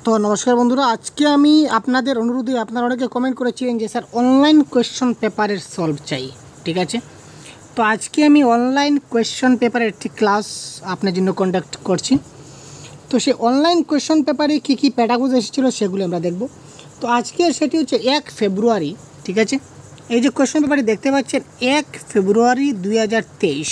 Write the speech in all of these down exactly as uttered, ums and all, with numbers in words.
তো নমস্কার বন্ধুরা, আজকে আমি আপনাদের অনুরোধে আপনারা অনেকে কমেন্ট করেছিলেন যে স্যার অনলাইন কোয়েশ্চন পেপারের সলভ চাই। ঠিক আছে, তো আজকে আমি অনলাইন কোয়েশ্চন পেপারের একটি ক্লাস আপনার জন্য কন্ডাক্ট করছি। তো সেই অনলাইন কোয়েশ্চন পেপারে কী কী প্যাটাগোজ এসেছিলো সেগুলো আমরা দেখব। তো আজকের সেটি হচ্ছে এক ফেব্রুয়ারি। ঠিক আছে, এই যে কোয়েশ্চন পেপারটি দেখতে পাচ্ছেন এক ফেব্রুয়ারি দুই হাজার তেইশ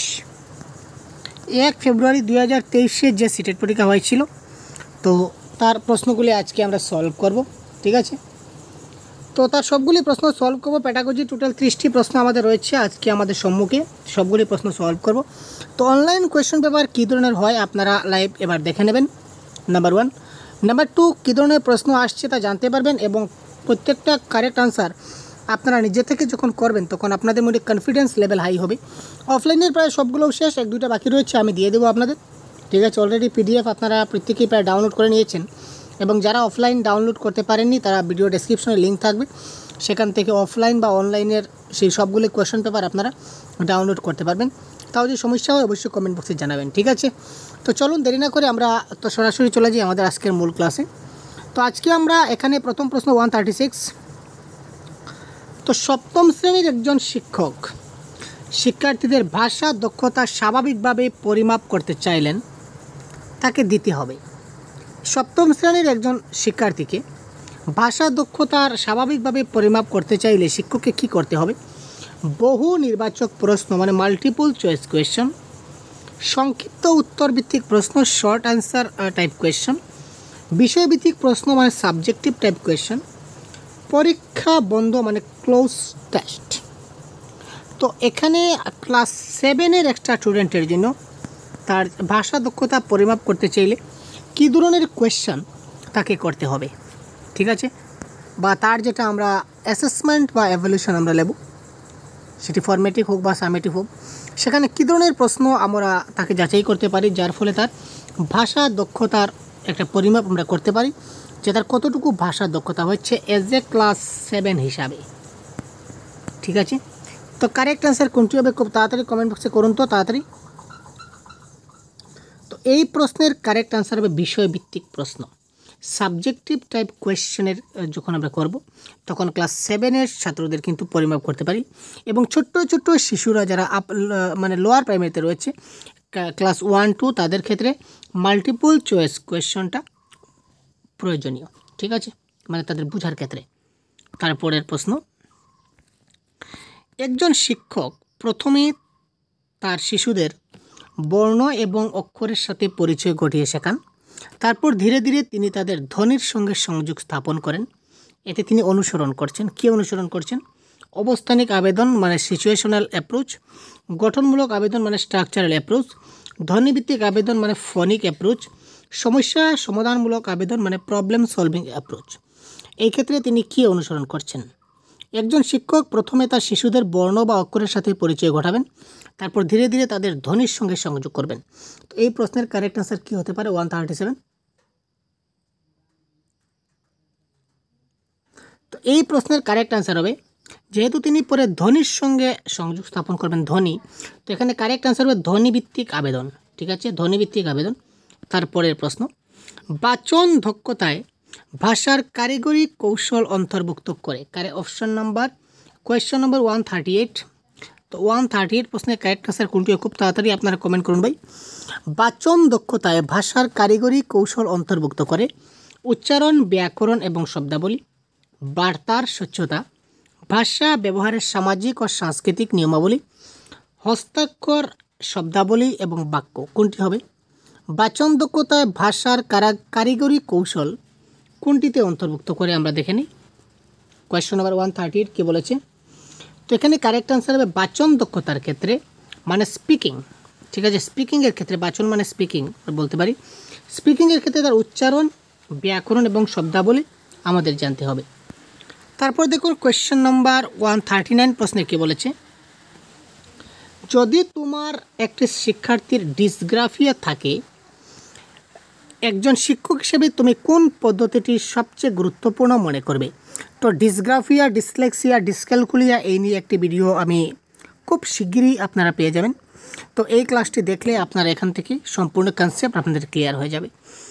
এক ফেব্রুয়ারি দুই হাজার তেইশে যে সিটেট পরীক্ষা হয়েছিল, তো তার প্রশ্নগুলি আজকে আমরা সলভ করব। ঠিক আছে, তো তার সবগুলি প্রশ্ন সলভ করব। প্যাটাগজি টোটাল ত্রিশটি প্রশ্ন আমাদের রয়েছে আজকে আমাদের সম্মুখে, সবগুলি প্রশ্ন সলভ করব। তো অনলাইন কোয়েশ্চন পেপার কী ধরনের হয় আপনারা লাইভ এবার দেখে নেবেন, নাম্বার ওয়ান। নাম্বার টু, কী ধরনের প্রশ্ন আসছে তা জানতে পারবেন এবং প্রত্যেকটা কারেক্ট আনসার আপনারা নিজে থেকে যখন করবেন তখন আপনাদের মধ্যে কনফিডেন্স লেভেল হাই হবে। অফলাইনের প্রায় সবগুলো শেষ, এক দুইটা বাকি রয়েছে, আমি দিয়ে দেবো আপনাদের। ঠিক আছে, অলরেডি পিডিএফ আপনারা প্রত্যেকেই প্রায় ডাউনলোড করে নিয়েছেন এবং যারা অফলাইন ডাউনলোড করতে পারেননি তারা ভিডিও ডেসক্রিপশনে লিঙ্ক থাকবে, সেখান থেকে অফলাইন বা অনলাইনের সেই সবগুলি কোয়েশ্চেন পেপার আপনারা ডাউনলোড করতে পারবেন। তাও যদি সমস্যা হয় অবশ্যই কমেন্ট বক্সে জানাবেন। ঠিক আছে, তো চলুন দেরি না করে আমরা তো সরাসরি চলে যাই আমাদের আজকের মূল ক্লাসে। তো আজকে আমরা এখানে প্রথম প্রশ্ন ওয়ান থার্টি সিক্স। তো সপ্তম শ্রেণীর একজন শিক্ষক শিক্ষার্থীদের ভাষা দক্ষতা স্বাভাবিকভাবে পরিমাপ করতে চাইলেন, তাকে দিতে হবে। সপ্তম শ্রেণীর একজন শিক্ষার্থীকে ভাষা দক্ষতার স্বাভাবিকভাবে পরিমাপ করতে চাইলে শিক্ষককে কী করতে হবে? বহু নির্বাচক প্রশ্ন মানে মাল্টিপল চয়েস কোয়েশ্চন, সংক্ষিপ্ত উত্তরভিত্তিক প্রশ্ন শর্ট অ্যান্সার টাইপ কোয়েশ্চন, বিষয়ভিত্তিক প্রশ্ন মানে সাবজেক্টিভ টাইপ কোয়েশ্চন, পরীক্ষা বন্ধ মানে ক্লোজ টেস্ট। তো এখানে ক্লাস সেভেনের একটা স্টুডেন্টের জন্য তার ভাষা দক্ষতা পরিমাপ করতে চাইলে কী ধরনের কোয়েশ্চন তাকে করতে হবে? ঠিক আছে, বা তার যেটা আমরা অ্যাসেসমেন্ট বা এভ্যালুয়েশন আমরা নেব, সেটি ফর্মেটিভ হোক বা সামেটিভ হোক, সেখানে কী ধরনের প্রশ্ন আমরা তাকে যাচাই করতে পারি যার ফলে তার ভাষা দক্ষতার একটা পরিমাপ আমরা করতে পারি যে তার কতটুকু ভাষা দক্ষতা হচ্ছে এজ এ ক্লাস সেভেন হিসাবে। ঠিক আছে, তো কারেক্ট অ্যান্সার কোনটি হবে খুব তাড়াতাড়ি কমেন্ট বক্সে করুন তো তাড়াতাড়ি। তো এই প্রশ্নের কারেক্ট আনসার হবে বিষয়ভিত্তিক প্রশ্ন। সাবজেক্টিভ টাইপ কোয়েশ্চেনের যখন আমরা করব তখন ক্লাস সেভেনের ছাত্রদের কিন্তু পরিমাপ করতে পারি এবং ছোট্ট ছোট্ট শিশুরা যারা আপ মানে লোয়ার প্রাইমারিতে রয়েছে ক্লাস ওয়ান টু তাদের ক্ষেত্রে মাল্টিপল চয়েস কোয়েশ্চনটা প্রয়োজনীয়। ঠিক আছে, মানে তাদের বোঝার ক্ষেত্রে। তারপরের প্রশ্ন, একজন শিক্ষক প্রথমে তার শিশুদের বর্ণ এবং অক্ষরের সাথে পরিচয় ঘটিয়ে শেখান, তারপর ধীরে ধীরে তিনি তাদের ধ্বনির সঙ্গে সংযোগ স্থাপন করেন। এতে তিনি অনুসরণ করছেন, কী অনুসরণ করছেন? অবস্থানিক আবেদন মানে সিচুয়েশনাল অ্যাপ্রোচ, গঠনমূলক আবেদন মানে স্ট্রাকচারাল অ্যাপ্রোচ, ধ্বনিভিত্তিক আবেদন মানে ফনিক অ্যাপ্রোচ, সমস্যা সমাধানমূলক আবেদন মানে প্রবলেম সলভিং অ্যাপ্রোচ। এই ক্ষেত্রে তিনি কী অনুসরণ করছেন? একজন শিক্ষক প্রথমে তার শিশুদের বর্ণ বা অক্ষরের সাথে পরিচয় ঘটাবেন, তারপর ধীরে ধীরে তাদের ধ্বনির সঙ্গে সংযোগ করবেন। তো এই প্রশ্নের কারেক্ট আনসার কী হতে পারে? One thirty seven. তো এই প্রশ্নের কারেক্ট আনসার হবে, যেহেতু তিনি পরে ধ্বনির সঙ্গে সংযোগ স্থাপন করবেন ধ্বনি, তো এখানে কারেক্ট আনসার হবে ধ্বনিভিত্তিক আবেদন। ঠিক আছে, ধ্বনিভিত্তিক আবেদন। তারপরের প্রশ্ন, বাচন দক্ষতায় ভাষার কারিগরি কৌশল অন্তর্ভুক্ত করে কারে option number question number one thirty eight. তো ওয়ান থার্টি এইট প্রশ্নের কারেক্ট আনসার কোনটি? খুব তাড়াতাড়ি আপনারা কমেন্ট করুন ভাই। বাচন দক্ষতায় ভাষার কারিগরি কৌশল অন্তর্ভুক্ত করে উচ্চারণ, ব্যাকরণ এবং শব্দাবলী, বার্তার স্বচ্ছতা, ভাষা ব্যবহারের সামাজিক ও সাংস্কৃতিক নিয়মাবলী, হস্তাক্ষর, শব্দাবলী এবং বাক্য। কোনটি হবে? বাচন দক্ষতায় ভাষার কারা কারিগরি কৌশল কোনটিতে অন্তর্ভুক্ত করে আমরা দেখে নিই। Question number one thirty eight কী বলেছে? তো এখানে কারেক্ট আনসার হবে বাচন দক্ষতার ক্ষেত্রে মানে স্পিকিং। ঠিক আছে, স্পিকিংয়ের ক্ষেত্রে বাচন মানে স্পিকিং বলতে পারি। স্পিকিংয়ের ক্ষেত্রে তার উচ্চারণ, ব্যাকরণ এবং শব্দাবলী আমাদের জানতে হবে। তারপর দেখুন question number one thirty nine প্রশ্নে কী বলেছে? যদি তোমার একটি শিক্ষার্থীর ডিসগ্রাফিয়া থাকে, একজন শিক্ষক হিসেবে তুমি কোন পদ্ধতিটি সবচেয়ে গুরুত্বপূর্ণ মনে করবে? তো ডিসগ্রাফিয়া, ডিসলেক্সিয়া, ডিসক্যালকুলিয়া এই নিয়ে একটি ভিডিও আমি খুব শিগগিরই আপনারা পেয়ে যাবেন। তো এই ক্লাসটি দেখলে আপনারা এখান থেকে সম্পূর্ণ কনসেপ্ট আপনাদের ক্লিয়ার হয়ে যাবে।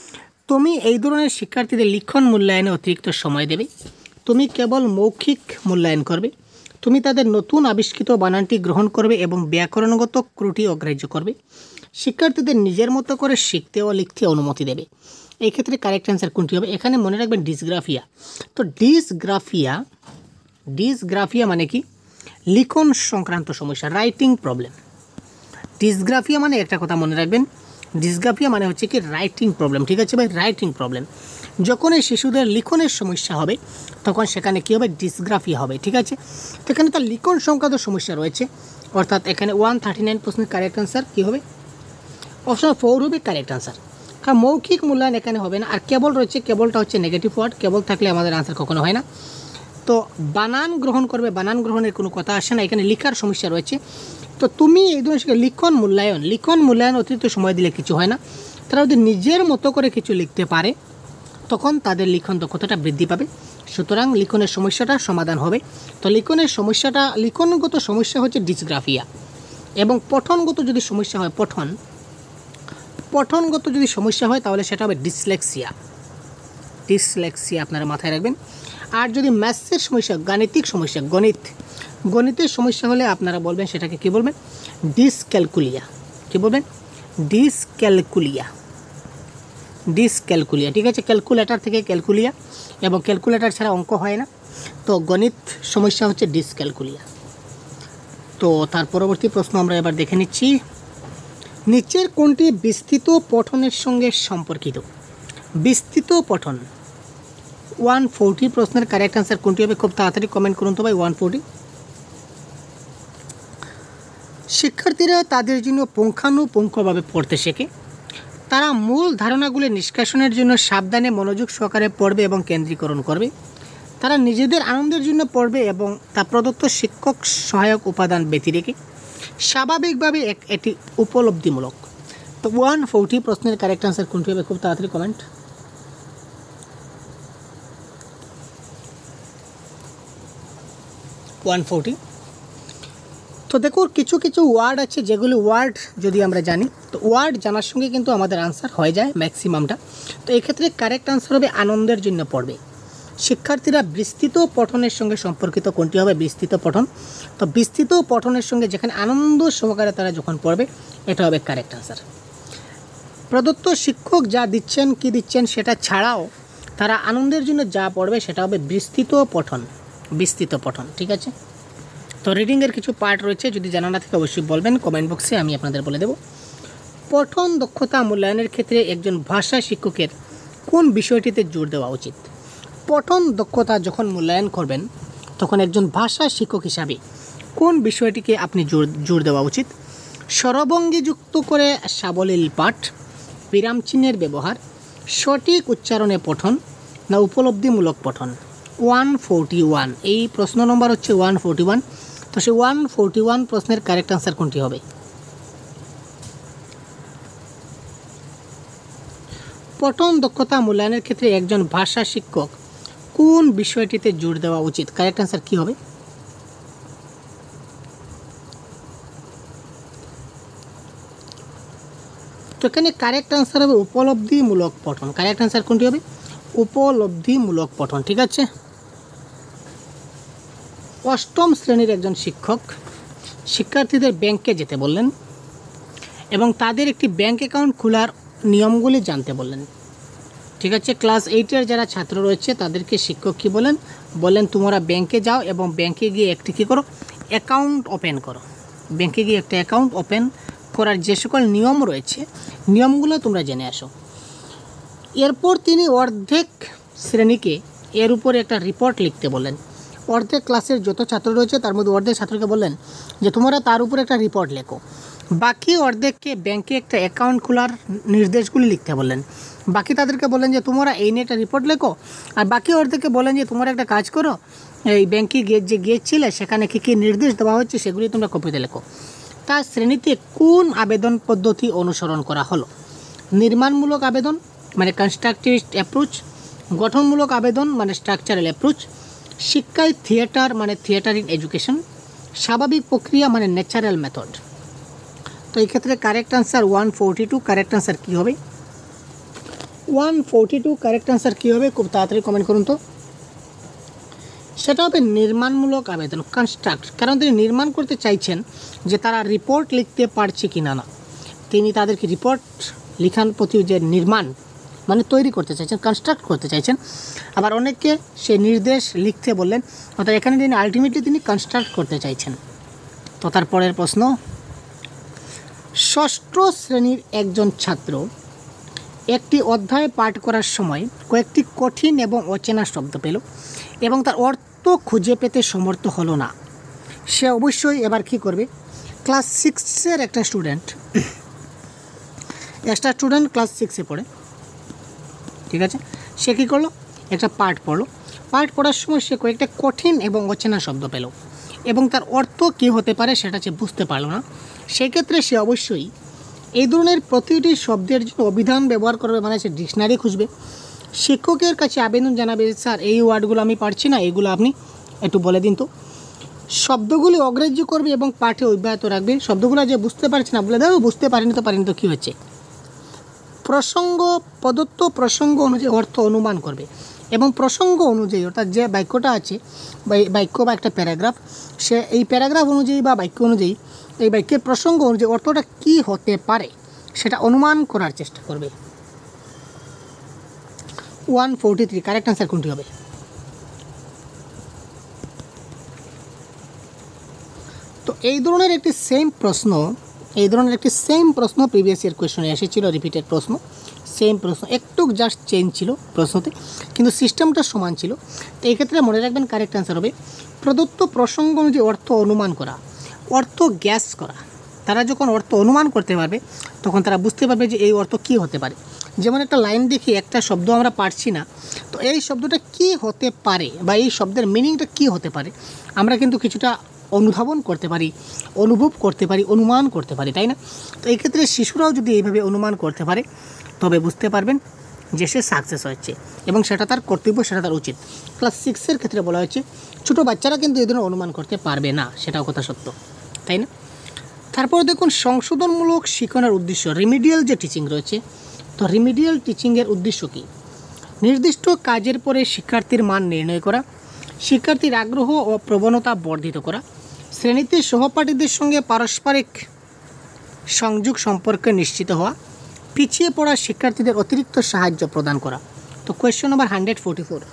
তুমি এই ধরনের শিক্ষার্থীদের লিখন মূল্যায়নে অতিরিক্ত সময় দেবে, তুমি কেবল মৌখিক মূল্যায়ন করবে, তুমি তাদের নতুন আবিষ্কৃত বানানটি গ্রহণ করবে এবং ব্যাকরণগত ত্রুটি অগ্রাহ্য করবে, শিক্ষার্থীদের নিজের মতো করে শিখতে ও লিখতে অনুমতি দেবে। এই ক্ষেত্রে কারেক্ট অ্যান্সার কোনটি হবে? এখানে মনে রাখবেন ডিসগ্রাফিয়া। তো ডিসগ্রাফিয়া ডিসগ্রাফিয়া মানে কি? লিখন সংক্রান্ত সমস্যা, রাইটিং প্রবলেম। ডিসগ্রাফিয়া মানে একটা কথা মনে রাখবেন, ডিসগ্রাফিয়া মানে হচ্ছে কি রাইটিং প্রবলেম। ঠিক আছে ভাই, রাইটিং প্রবলেম। যখন এই শিশুদের লিখনের সমস্যা হবে তখন সেখানে কী হবে? ডিসগ্রাফিয়া হবে। ঠিক আছে, তো এখানে তার লিখন সংক্রান্ত সমস্যা রয়েছে, অর্থাৎ এখানে one thirty nine percent correct answer কী হবে? অপশন ফোর হবে কারেক্ট অ্যান্সার। কারণ মৌখিক মূল্যায়ন এখানে হবে না। আর কেবল রয়েছে, কেবলটা হচ্ছে নেগেটিভ ওয়ার্ড, কেবল থাকলে আমাদের আনসার কখনো হয় না। তো বানান গ্রহণ করবে, বানান গ্রহণের কোনো কথা আসে না। এখানে লিখার সমস্যা রয়েছে। তো তুমি এই ধরনের লিখন মূল্যায়ন লিখন মূল্যায়ন অতিরিক্ত সময় দিলে কিছু হয় না। তারা যদি নিজের মতো করে কিছু লিখতে পারে তখন তাদের লিখন দক্ষতাটা বৃদ্ধি পাবে। সুতরাং লিখনের সমস্যাটা সমাধান হবে। তো লিখনের সমস্যাটা, লিখনগত সমস্যা হচ্ছে ডিসগ্রাফিয়া, এবং পঠনগত যদি সমস্যা হয়, পঠন পঠনগত যদি সমস্যা হয় তাহলে সেটা হবে ডিসলেক্সিয়া। ডিসলেক্সিয়া আপনারা মাথায় রাখবেন। আর যদি ম্যাথসের সমস্যা, গাণিতিক সমস্যা, গণিত গণিতের সমস্যা হলে আপনারা বলবেন সেটাকে কী বলবেন? ডিসক্যালকুলিয়া। কী বলবেন? ডিসক্যালকুলিয়া। ডিসক্যালকুলিয়া। ঠিক আছে, ক্যালকুলেটর থেকে ক্যালকুলিয়া, এবং ক্যালকুলেটর ছাড়া অঙ্ক হয় না। তো গণিত সমস্যা হচ্ছে ডিসক্যালকুলিয়া। তো তার পরবর্তী প্রশ্ন আমরা এবার দেখে নিচ্ছি। নিচের কোনটি বিস্তৃত পঠনের সঙ্গে সম্পর্কিত? বিস্তৃত পঠন ওয়ান ফোরটি প্রশ্নের কারেক্ট অ্যান্সার কোনটি হবে? খুব তাড়াতাড়ি কমেন্ট করুন তো ভাই। One forty. শিক্ষার্থীরা তাদের জন্য পুঙ্খানুপুঙ্খভাবে পড়তে শেখে। তারা মূল ধারণাগুলি নিষ্কাশনের জন্য সাবধানে মনোযোগ সহকারে পড়বে এবং কেন্দ্রীকরণ করবে। তারা নিজেদের আনন্দের জন্য পড়বে এবং তা প্রদত্ত শিক্ষক সহায়ক উপাদান ব্যতি রেখে স্বাভাবিকভাবে এক এটি উপলব্ধিমূলক। তো ওয়ান ফোরটি প্রশ্নের কারেক্ট অ্যান্সার কোনটি হবে? খুব তাড়াতাড়ি কমেন্ট। One forty. তো দেখো কিছু কিছু ওয়ার্ড আছে যেগুলি ওয়ার্ড যদি আমরা জানি, তো ওয়ার্ড জানার সঙ্গে কিন্তু আমাদের আনসার হয়ে যায় ম্যাক্সিমামটা। তো এক্ষেত্রে কারেক্ট আনসার হবে আনন্দের জন্য পড়বে। শিক্ষার্থীরা বিস্তৃত পঠনের সঙ্গে সম্পর্কিত কোনটি হবে? বিস্তৃত পঠন। তো বিস্তৃত পঠনের সঙ্গে যেখানে আনন্দ সহকারে তারা যখন পড়বে, এটা হবে কারেক্ট আনসার। প্রদত্ত শিক্ষক যা দিচ্ছেন, কি দিচ্ছেন সেটা ছাড়াও তারা আনন্দের জন্য যা পড়বে সেটা হবে বিস্তৃত পঠন। বিস্তৃত পঠন। ঠিক আছে, তো রিডিংয়ের কিছু পার্ট রয়েছে, যদি জানা না থাকে অবশ্যই বলবেন কমেন্ট বক্সে, আমি আপনাদের বলে দেব। পঠন দক্ষতা মূল্যায়নের ক্ষেত্রে একজন ভাষা শিক্ষকের কোন বিষয়টিতে জোর দেওয়া উচিত? পঠন দক্ষতা যখন মূল্যায়ন করবেন তখন একজন ভাষা শিক্ষক হিসাবে কোন বিষয়টিকে আপনি জোর জোর দেওয়া উচিত? স্বরভঙ্গিযুক্ত করে সাবলীল পাঠ, বিরাম চিহ্নের ব্যবহার, সঠিক উচ্চারণে পঠন, না উপলব্ধিমূলক পঠন? ওয়ান ফোরটি ওয়ান, এই প্রশ্ন নম্বর হচ্ছে ওয়ান ফোরটি ওয়ান। তো সেই ওয়ান ফোরটি ওয়ান প্রশ্নের কারেক্ট আনসার কোনটি হবে? পঠন দক্ষতা মূল্যায়নের ক্ষেত্রে একজন ভাষা শিক্ষক কোন বিষয়টিতে জোর দেওয়া উচিত? কারেক্ট আনসার কী হবে? তো এখানে কারেক্ট আনসার হবে উপলব্ধিমূলক পঠন। কারেক্ট আনসার কোনটি হবে? উপলব্ধিমূলক পঠন। ঠিক আছে, অষ্টম শ্রেণীর একজন শিক্ষক শিক্ষার্থীদের ব্যাংকে যেতে বললেন এবং তাদের একটি ব্যাংক অ্যাকাউন্ট খোলার নিয়মগুলি জানতে বললেন। ঠিক আছে, ক্লাস এইটের যারা ছাত্র রয়েছে তাদেরকে শিক্ষক কী বলেন? বললেন তোমরা ব্যাংকে যাও এবং ব্যাংকে গিয়ে একটি কী করো? অ্যাকাউন্ট ওপেন করো। ব্যাংকে গিয়ে একটা অ্যাকাউন্ট ওপেন করার যে সকল নিয়ম রয়েছে নিয়মগুলো তোমরা জেনে আসো। এরপর তিনি অর্ধেক শ্রেণীকে এর উপরে একটা রিপোর্ট লিখতে বললেন। অর্ধেক ক্লাসের যত ছাত্র রয়েছে তার মধ্যে অর্ধেক ছাত্রকে বললেন যে তোমরা তার উপরে একটা রিপোর্ট লেখো। বাকি অর্ধেককে ব্যাংকে একটা অ্যাকাউন্ট খোলার নির্দেশগুলি লিখতে বললেন। বাকি তাদেরকে বললেন যে তোমরা এই নিয়ে একটা রিপোর্ট লেখো, আর বাকি অর্ধেককে বলেন যে তোমরা একটা কাজ করো, এই ব্যাংকে গিয়ে যে গিয়েছিলে সেখানে কী কী নির্দেশ দেওয়া হচ্ছে সেগুলি তোমরা কপিতে লেখো। তার শ্রেণীতে কোন আবেদন পদ্ধতি অনুসরণ করা হলো? নির্মাণমূলক আবেদন মানে কনস্ট্রাকটিভ অ্যাপ্রোচ, গঠনমূলক আবেদন মানে স্ট্রাকচারাল অ্যাপ্রোচ, শিক্ষায় থিয়েটার মানে থিয়েটার ইন এডুকেশন, স্বাভাবিক প্রক্রিয়া মানে ন্যাচারাল মেথড। তো এই ক্ষেত্রে correct answer one forty two. Correct answer কী হবে? One forty two correct answer কী হবে খুব তাড়াতাড়ি কমেন্ট করুন তো। সেটা হবে নির্মাণমূলক আবেদন, কনস্ট্রাক্ট। কারণ তিনি নির্মাণ করতে চাইছেন যে তারা রিপোর্ট লিখতে পারছে কি না না তিনি তাদেরকে রিপোর্ট লিখার প্রতি যে নির্মাণ মানে তৈরি করতে চাইছেন, কনস্ট্রাক্ট করতে চাইছেন। আবার অনেককে সে নির্দেশ লিখতে বললেন, অর্থাৎ এখানে তিনি আলটিমেটলি তিনি কনস্ট্রাক্ট করতে চাইছেন। তো তার পরের প্রশ্ন, ষষ্ঠ শ্রেণীর একজন ছাত্র একটি অধ্যায় পাঠ করার সময় কয়েকটি কঠিন এবং অচেনা শব্দ পেল এবং তার অর্থ খুঁজে পেতে সমর্থ হলো না। সে অবশ্যই এবার কি করবে? ক্লাস সিক্সের একটা স্টুডেন্ট একটা স্টুডেন্ট ক্লাস সিক্সে পড়ে, ঠিক আছে। সে কী করলো? একটা পাঠ পড়লো। পাঠ পড়ার সময় সে কয়েকটা কঠিন এবং অচেনা শব্দ পেল এবং তার অর্থ কী হতে পারে সেটা সে বুঝতে পারলো না। সেক্ষেত্রে সে অবশ্যই এই ধরনের প্রতিটি শব্দের জন্য অভিধান ব্যবহার করবে, মানে সে ডিকশনারি খুঁজবে। শিক্ষকের কাছে আবেদন জানাবে, স্যার এই ওয়ার্ডগুলো আমি পারছি না, এইগুলো আপনি একটু বলে দিন তো। শব্দগুলি অগ্রাহ্য করবে এবং পাঠে অব্যাহত রাখবে। শব্দগুলো যে বুঝতে পারছে না বলে দাও, বুঝতে পারিনি তো পারিনি তো কী হচ্ছে। প্রসঙ্গ প্রদত্ত প্রসঙ্গ অনুযায়ী অর্থ অনুমান করবে এবং প্রসঙ্গ অনুযায়ী অর্থাৎ যে বাক্যটা আছে বা বাক্য বা একটা প্যারাগ্রাফ, সে এই প্যারাগ্রাফ অনুযায়ী বা বাক্য অনুযায়ী এই বাক্যের প্রসঙ্গ অনুযায়ী অর্থটা কী হতে পারে সেটা অনুমান করার চেষ্টা করবে। One forty three correct answer কোনটি হবে? তো এই ধরনের একটি সেম প্রশ্ন এই ধরনের একটি সেম প্রশ্ন প্রিভিয়াস ইয়ার কোয়েশনে এসেছিল, রিপিটেড প্রশ্ন, সেম প্রশ্ন, একটু জাস্ট চেঞ্জ ছিল প্রশ্নতে, কিন্তু সিস্টেমটা সমান ছিল। তো এই ক্ষেত্রে মনে রাখবেন কারেক্ট অ্যান্সার হবে প্রদত্ত প্রসঙ্গ অনুযায়ী অর্থ অনুমান করা, অর্থ গ্যাস করা। তারা যখন অর্থ অনুমান করতে পারবে তখন তারা বুঝতে পারবে যে এই অর্থ কী হতে পারে। যেমন একটা লাইন দেখি, একটা শব্দ আমরা পারছি না, তো এই শব্দটা কী হতে পারে বা এই শব্দের মিনিংটা কী হতে পারে আমরা কিন্তু কিছুটা অনুধাবন করতে পারি, অনুভব করতে পারি, অনুমান করতে পারি, তাই না? তো এই ক্ষেত্রে শিশুরাও যদি এইভাবে অনুমান করতে পারে তবে বুঝতে পারবেন যে সে সাকসেস হচ্ছে এবং সেটা তার কর্তব্য, সেটা তার উচিত। ক্লাস সিক্সের ক্ষেত্রে বলা হচ্ছে ছোটো বাচ্চারা কিন্তু এই ধরনের অনুমান করতে পারবে না, সেটাও কথা সত্য, তাই না? তারপর দেখুন সংশোধনমূলক শিক্ষণের উদ্দেশ্য, রিমিডিয়াল যে টিচিং রয়েছে, তো রিমিডিয়াল টিচিংয়ের উদ্দেশ্য কী? নির্দিষ্ট কাজের পরে শিক্ষার্থীর মান নির্ণয় করা, শিক্ষার্থীর আগ্রহ ও প্রবণতা বর্ধিত করা, শ্রেণীতে সহপাঠীদের সঙ্গে পারস্পরিক সংযোগ সম্পর্কে নিশ্চিত হওয়া, পিছিয়ে পড়া শিক্ষার্থীদের অতিরিক্ত সাহায্য প্রদান করা। তো question number hundred forty four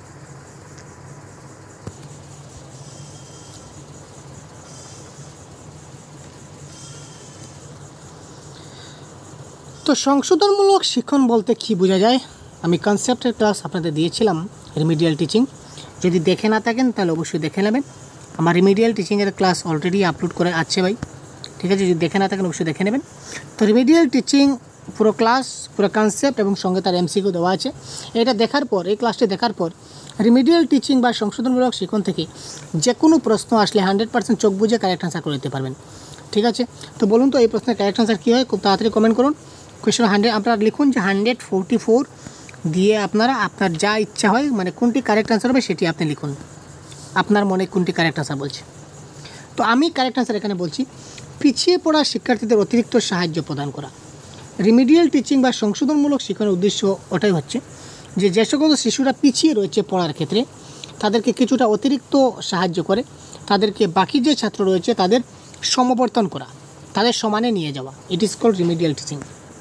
তো সংশোধনমূলক শিক্ষণ বলতে কী বোঝা যায়? আমি কনসেপ্টের ক্লাস আপনাদের দিয়েছিলাম রিমিডিয়াল টিচিং, যদি দেখে না থাকেন তাহলে অবশ্যই দেখে নেবেন। আমার রিমিডিয়াল টিচিংয়ের ক্লাস অলরেডি আপলোড করে আছে ভাই, ঠিক আছে? যদি দেখে না থাকেন অবশ্যই দেখে নেবেন। তো রিমিডিয়াল টিচিং পুরো ক্লাস, পুরো কনসেপ্ট এবং সঙ্গে তার এমসিকিউ দেওয়া আছে। এটা দেখার পর, এই ক্লাসটি দেখার পর রিমিডিয়াল টিচিং বা সংশোধনমূলক শিক্ষণ থেকে যে কোনো প্রশ্ন আসলে হান্ড্রেড পার্সেন্ট চোখ বুঝে কারেক্ট আনসার করে দিতে পারবেন, ঠিক আছে? তো বলুন তো এই প্রশ্নের কারেক্ট আনসার কী হয়? খুব তাড়াতাড়ি কমেন্ট করুন। কোয়েশ্চন হান্ড্রেড আপনারা লিখুন যে হান্ড্রেড ফোরটি ফোর দিয়ে আপনারা আপনার যা ইচ্ছা হয়, মানে কোনটি কারেক্ট আনসার হবে সেটি আপনি লিখুন, আপনার মনে কোনটি কারেক্ট আনসার বলছে। তো আমি কারেক্ট আনসার এখানে বলছি পিছিয়ে পড়া শিক্ষার্থীদের অতিরিক্ত সাহায্য প্রদান করা। রিমিডিয়াল টিচিং বা সংশোধনমূলক শিক্ষণের উদ্দেশ্য ওটাই হচ্ছে যে যে সকল শিশুরা পিছিয়ে রয়েছে পড়ার ক্ষেত্রে তাদেরকে কিছুটা অতিরিক্ত সাহায্য করে, তাদেরকে বাকি যে ছাত্র রয়েছে তাদের সমবর্তন করা, তাদের সমানে নিয়ে যাওয়া। It is called remedial teaching.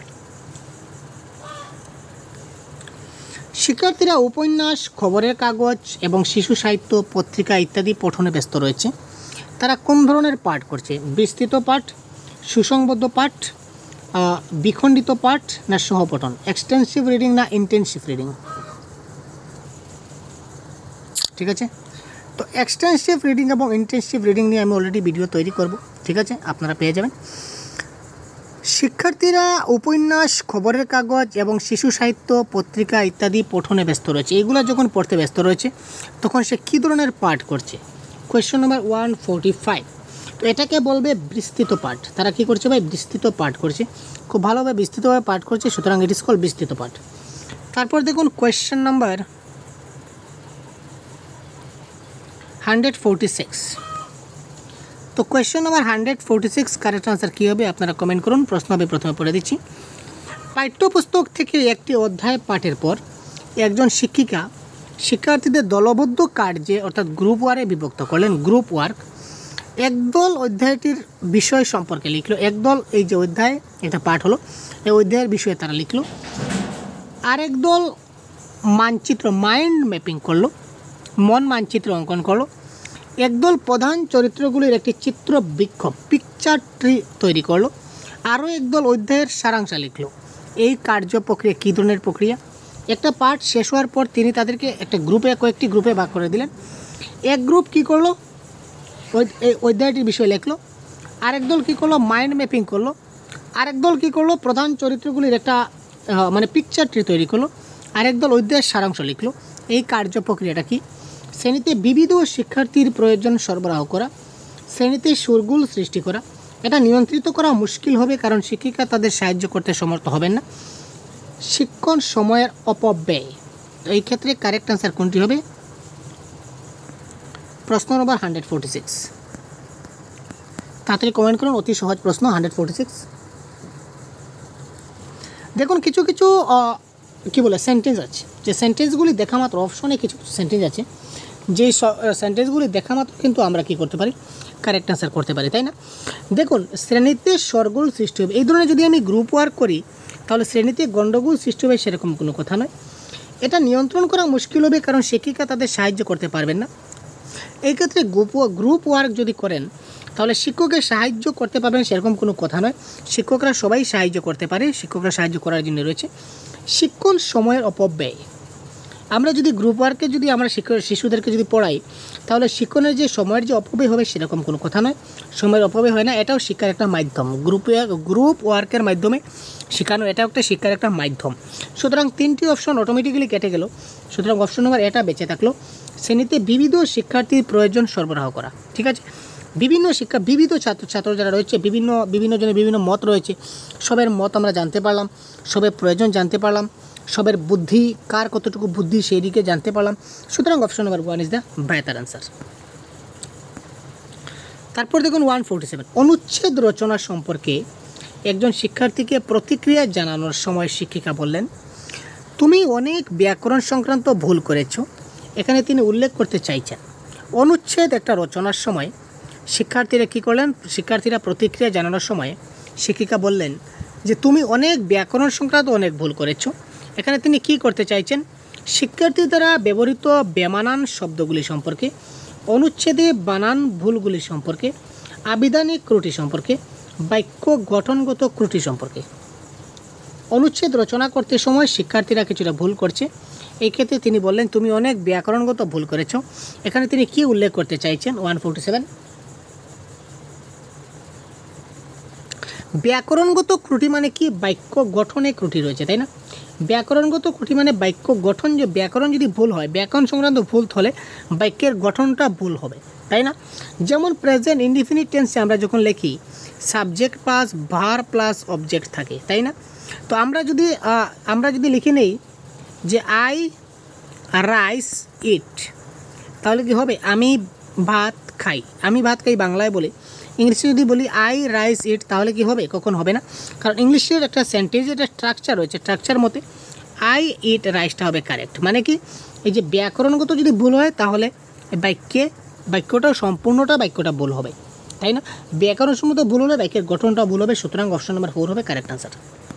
শিক্ষার্থীরা উপন্যাস, খবরের কাগজ এবং শিশু সাহিত্য, পত্রিকা ইত্যাদি পঠনে ব্যস্ত রয়েছে। তারা কোন ধরনের পাঠ করছে? বিস্তৃত পাঠ, সুসংবদ্ধ পাঠ, বিখণ্ডিত পাঠ না সহপঠন? এক্সটেন্সিভ রিডিং না ইন্টেন্সিভ রিডিং? ঠিক আছে, তো এক্সটেন্সিভ রিডিং এবং ইন্টেন্সিভ রিডিং নিয়ে আমি অলরেডি ভিডিও তৈরি করব, ঠিক আছে? আপনারা পেয়ে যাবেন। শিক্ষার্থীরা উপন্যাস, খবরের কাগজ এবং শিশু সাহিত্য, পত্রিকা ইত্যাদি পঠনে ব্যস্ত রয়েছে। এগুলো যখন পড়তে ব্যস্ত রয়েছে তখন সে কী ধরনের পাঠ করছে? Question number one forty five তো এটাকে বলবে বিস্তৃত পাঠ। তারা কি করছে ভাই? বিস্তৃত পাঠ করছে, খুব ভালোভাবে বিস্তৃতভাবে পাঠ করছে, সুতরাং ইট ইজ কল্ড বিস্তৃত পাঠ। তারপর দেখুন question number hundred forty six তো question number hundred forty six correct answer কী হবে আপনারা কমেন্ট করুন। প্রশ্ন আমি প্রথমে পড়ে দিচ্ছি। পাঠ্যপুস্তক থেকে একটি অধ্যায় পাঠের পর একজন শিক্ষিকা শিক্ষার্থীদের দলবদ্ধ কার্যে অর্থাৎ গ্রুপ ওয়ারে বিভক্ত করলেন। গ্রুপ ওয়ার্ক একদল অধ্যায়টির বিষয় সম্পর্কে লিখলো। একদল এই যে অধ্যায় এটা পাঠ হলো, এই অধ্যায়ের বিষয়ে তারা লিখলো। আরেক দল মানচিত্র মাইন্ড ম্যাপিং করলো, মন মানচিত্র অঙ্কন করলো। একদল প্রধান চরিত্রগুলির একটি চিত্র বিক্ষোভ পিকচার ট্রি তৈরি করলো। আরও একদল অধ্যায়ের সারাংশ লিখলো। এই কার্য প্রক্রিয়া কী ধরনের প্রক্রিয়া? একটা পাঠ শেষ হওয়ার পর তিনি তাদেরকে একটা গ্রুপে কয়েকটি গ্রুপে ভাগ করে দিলেন। এক গ্রুপ কী করলো? ওই এই অধ্যায়টির বিষয় লিখলো। আরেক দল কী করলো? মাইন্ড ম্যাপিং করলো। আরেক দল কী করলো? প্রধান চরিত্রগুলির একটা মানে পিকচার ট্রি তৈরি করলো। আরেক দল অধ্যায়ের সারাংশ লিখলো। এই কার্য প্রক্রিয়াটা কি? শ্রেণীতে বিবিধ শিক্ষার্থীর প্রয়োজন সরবরাহ করা, শ্রেণীতে শোরগোল সৃষ্টি করা। এটা নিয়ন্ত্রিত করা মুশকিল হবে কারণ শিক্ষিকা তাদের সাহায্য করতে সমর্থ হবেন না। শিক্ষণ সময়ের অপব্যয়, এই ক্ষেত্রে কারেক্ট আনসার কোনটি হবে? প্রশ্ন নম্বর হান্ড্রেড ফোরটি সিক্স। তাড়াতাড়ি কমেন্ট করুন, অতি সহজ প্রশ্ন হান্ড্রেড ফোরটি সিক্স। দেখুন কিছু কিছু কী বলে সেন্টেন্স আছে, যে সেন্টেন্সগুলি দেখা মাত্র অপশনে কিছু কিছু সেন্টেন্স আছে যেই সেন্টেন্সগুলি দেখা মাত্র কিন্তু আমরা কী করতে পারি? কারেক্ট আনসার করতে পারি, তাই না? দেখুন শ্রেণীতে শোরগোল সৃষ্টি হবে, এই ধরনের যদি আমি গ্রুপ ওয়ার্ক করি তাহলে শ্রেণীতে গণ্ডগোল সৃষ্টি হবে সেরকম কোনো কথা নয়। এটা নিয়ন্ত্রণ করা মুশকিল হবে কারণ শিক্ষিকা তাদের সাহায্য করতে পারবেন না। এই ক্ষেত্রে গ্রুপ গ্রুপ ওয়ার্ক যদি করেন তাহলে শিক্ষকের সাহায্য করতে পারবেন সেরকম কোনো কথা নয়। শিক্ষকরা সবাই সাহায্য করতে পারে, শিক্ষকরা সাহায্য করার জন্য রয়েছে। শিক্ষণ সময়ের অপব্যয়, আমরা যদি গ্রুপ ওয়ার্কে যদি আমরা শিশুদেরকে যদি পড়াই তাহলে শিক্ষণের যে সময়ের যে অপব্যয় হবে সেরকম কোনো কথা নয়। সময়ের অপব্যয় হয় না, এটাও শিক্ষার একটা মাধ্যম। গ্রুপ গ্রুপ ওয়ার্কের মাধ্যমে শেখানো এটাও একটা শিক্ষার একটা মাধ্যম। সুতরাং তিনটি অপশন অটোমেটিক্যালি কেটে গেল। সুতরাং অপশন নম্বর এটা বেঁচে থাকলো। শ্রেণীতে বিবিধ শিক্ষার্থীর প্রয়োজন সরবরাহ করা, ঠিক আছে। বিভিন্ন শিক্ষা বিবিধ ছাত্র ছাত্র যারা রয়েছে, বিভিন্ন বিভিন্ন জনের বিভিন্ন মত রয়েছে, সবের মত আমরা জানতে পারলাম, সবের প্রয়োজন জানতে পারলাম, সবের বুদ্ধি কার কতটুকু বুদ্ধি সেই দিকে জানতে পারলাম। সুতরাং option number one is the better answer. তারপর দেখুন ওয়ান ফোরটি সেভেন, অনুচ্ছেদ রচনা সম্পর্কে একজন শিক্ষার্থীকে প্রতিক্রিয়া জানানোর সময় শিক্ষিকা বললেন, তুমি অনেক ব্যাকরণ সংক্রান্ত ভুল করেছ। এখানে তিনি উল্লেখ করতে চাইছেন অনুচ্ছেদ একটা রচনার সময় শিক্ষার্থীরা কী করলেন? শিক্ষার্থীরা প্রতিক্রিয়া জানানোর সময় শিক্ষিকা বললেন যে তুমি অনেক ব্যাকরণ সংক্রান্ত অনেক ভুল করেছ। এখানে তিনি কি করতে চাইছেন? শিক্ষার্থী দ্বারা ব্যবহৃত বেমানান শব্দগুলি সম্পর্কে, অনুচ্ছেদে বানান ভুলগুলি সম্পর্কে, আবিধানিক ত্রুটি সম্পর্কে, বাক্য গঠনগত ত্রুটি সম্পর্কে। অনুচ্ছেদ রচনা করতে সময় শিক্ষার্থীরা কিছুটা ভুল করছে, এই ক্ষেত্রে তিনি বললেন তুমি অনেক ব্যাকরণগত ভুল করেছ। এখানে তিনি কি উল্লেখ করতে চাইছেন? ওয়ান ফোরটি সেভেন, ব্যাকরণগত ত্রুটি মানে কি? বাক্য গঠনে ত্রুটি রয়েছে, তাই না? ব্যাকরণগত ত্রুটি মানে বাক্য গঠন, যে ব্যাকরণ যদি ভুল হয়, ব্যাকরণ সংক্রান্ত ভুল হলে বাক্যের গঠনটা ভুল হবে, তাই না? যেমন প্রেজেন্ট ইনডিফিনিট টেন্সে আমরা যখন লিখি subject plus verb plus object থাকে, তাই না? তো আমরা যদি আমরা যদি লিখে নেই যে আই রাইস ইট, তাহলে কি হবে? আমি ভাত খাই, আমি ভাত খাই বাংলায় বলি। ইংলিশে যদি বলি আই রাইস ইট, তাহলে কি হবে? কখন হবে না, কারণ ইংলিশের একটা সেন্টেন্সের একটা স্ট্রাকচার রয়েছে, স্ট্রাকচার মতে আই ইট রাইসটা হবে কারেক্ট। মানে কি, এই যে ব্যাকরণগত যদি ভুল হয় তাহলে বাক্যে বাক্যটা সম্পূর্ণটা বাক্যটা ভুল হবে, তাই না? ব্যাকরণসম্মত ভুল হলে বাক্যের গঠনটা ভুল হবে। সুতরাং অপশন নাম্বার ফোর হবে কারেক্ট আনসার।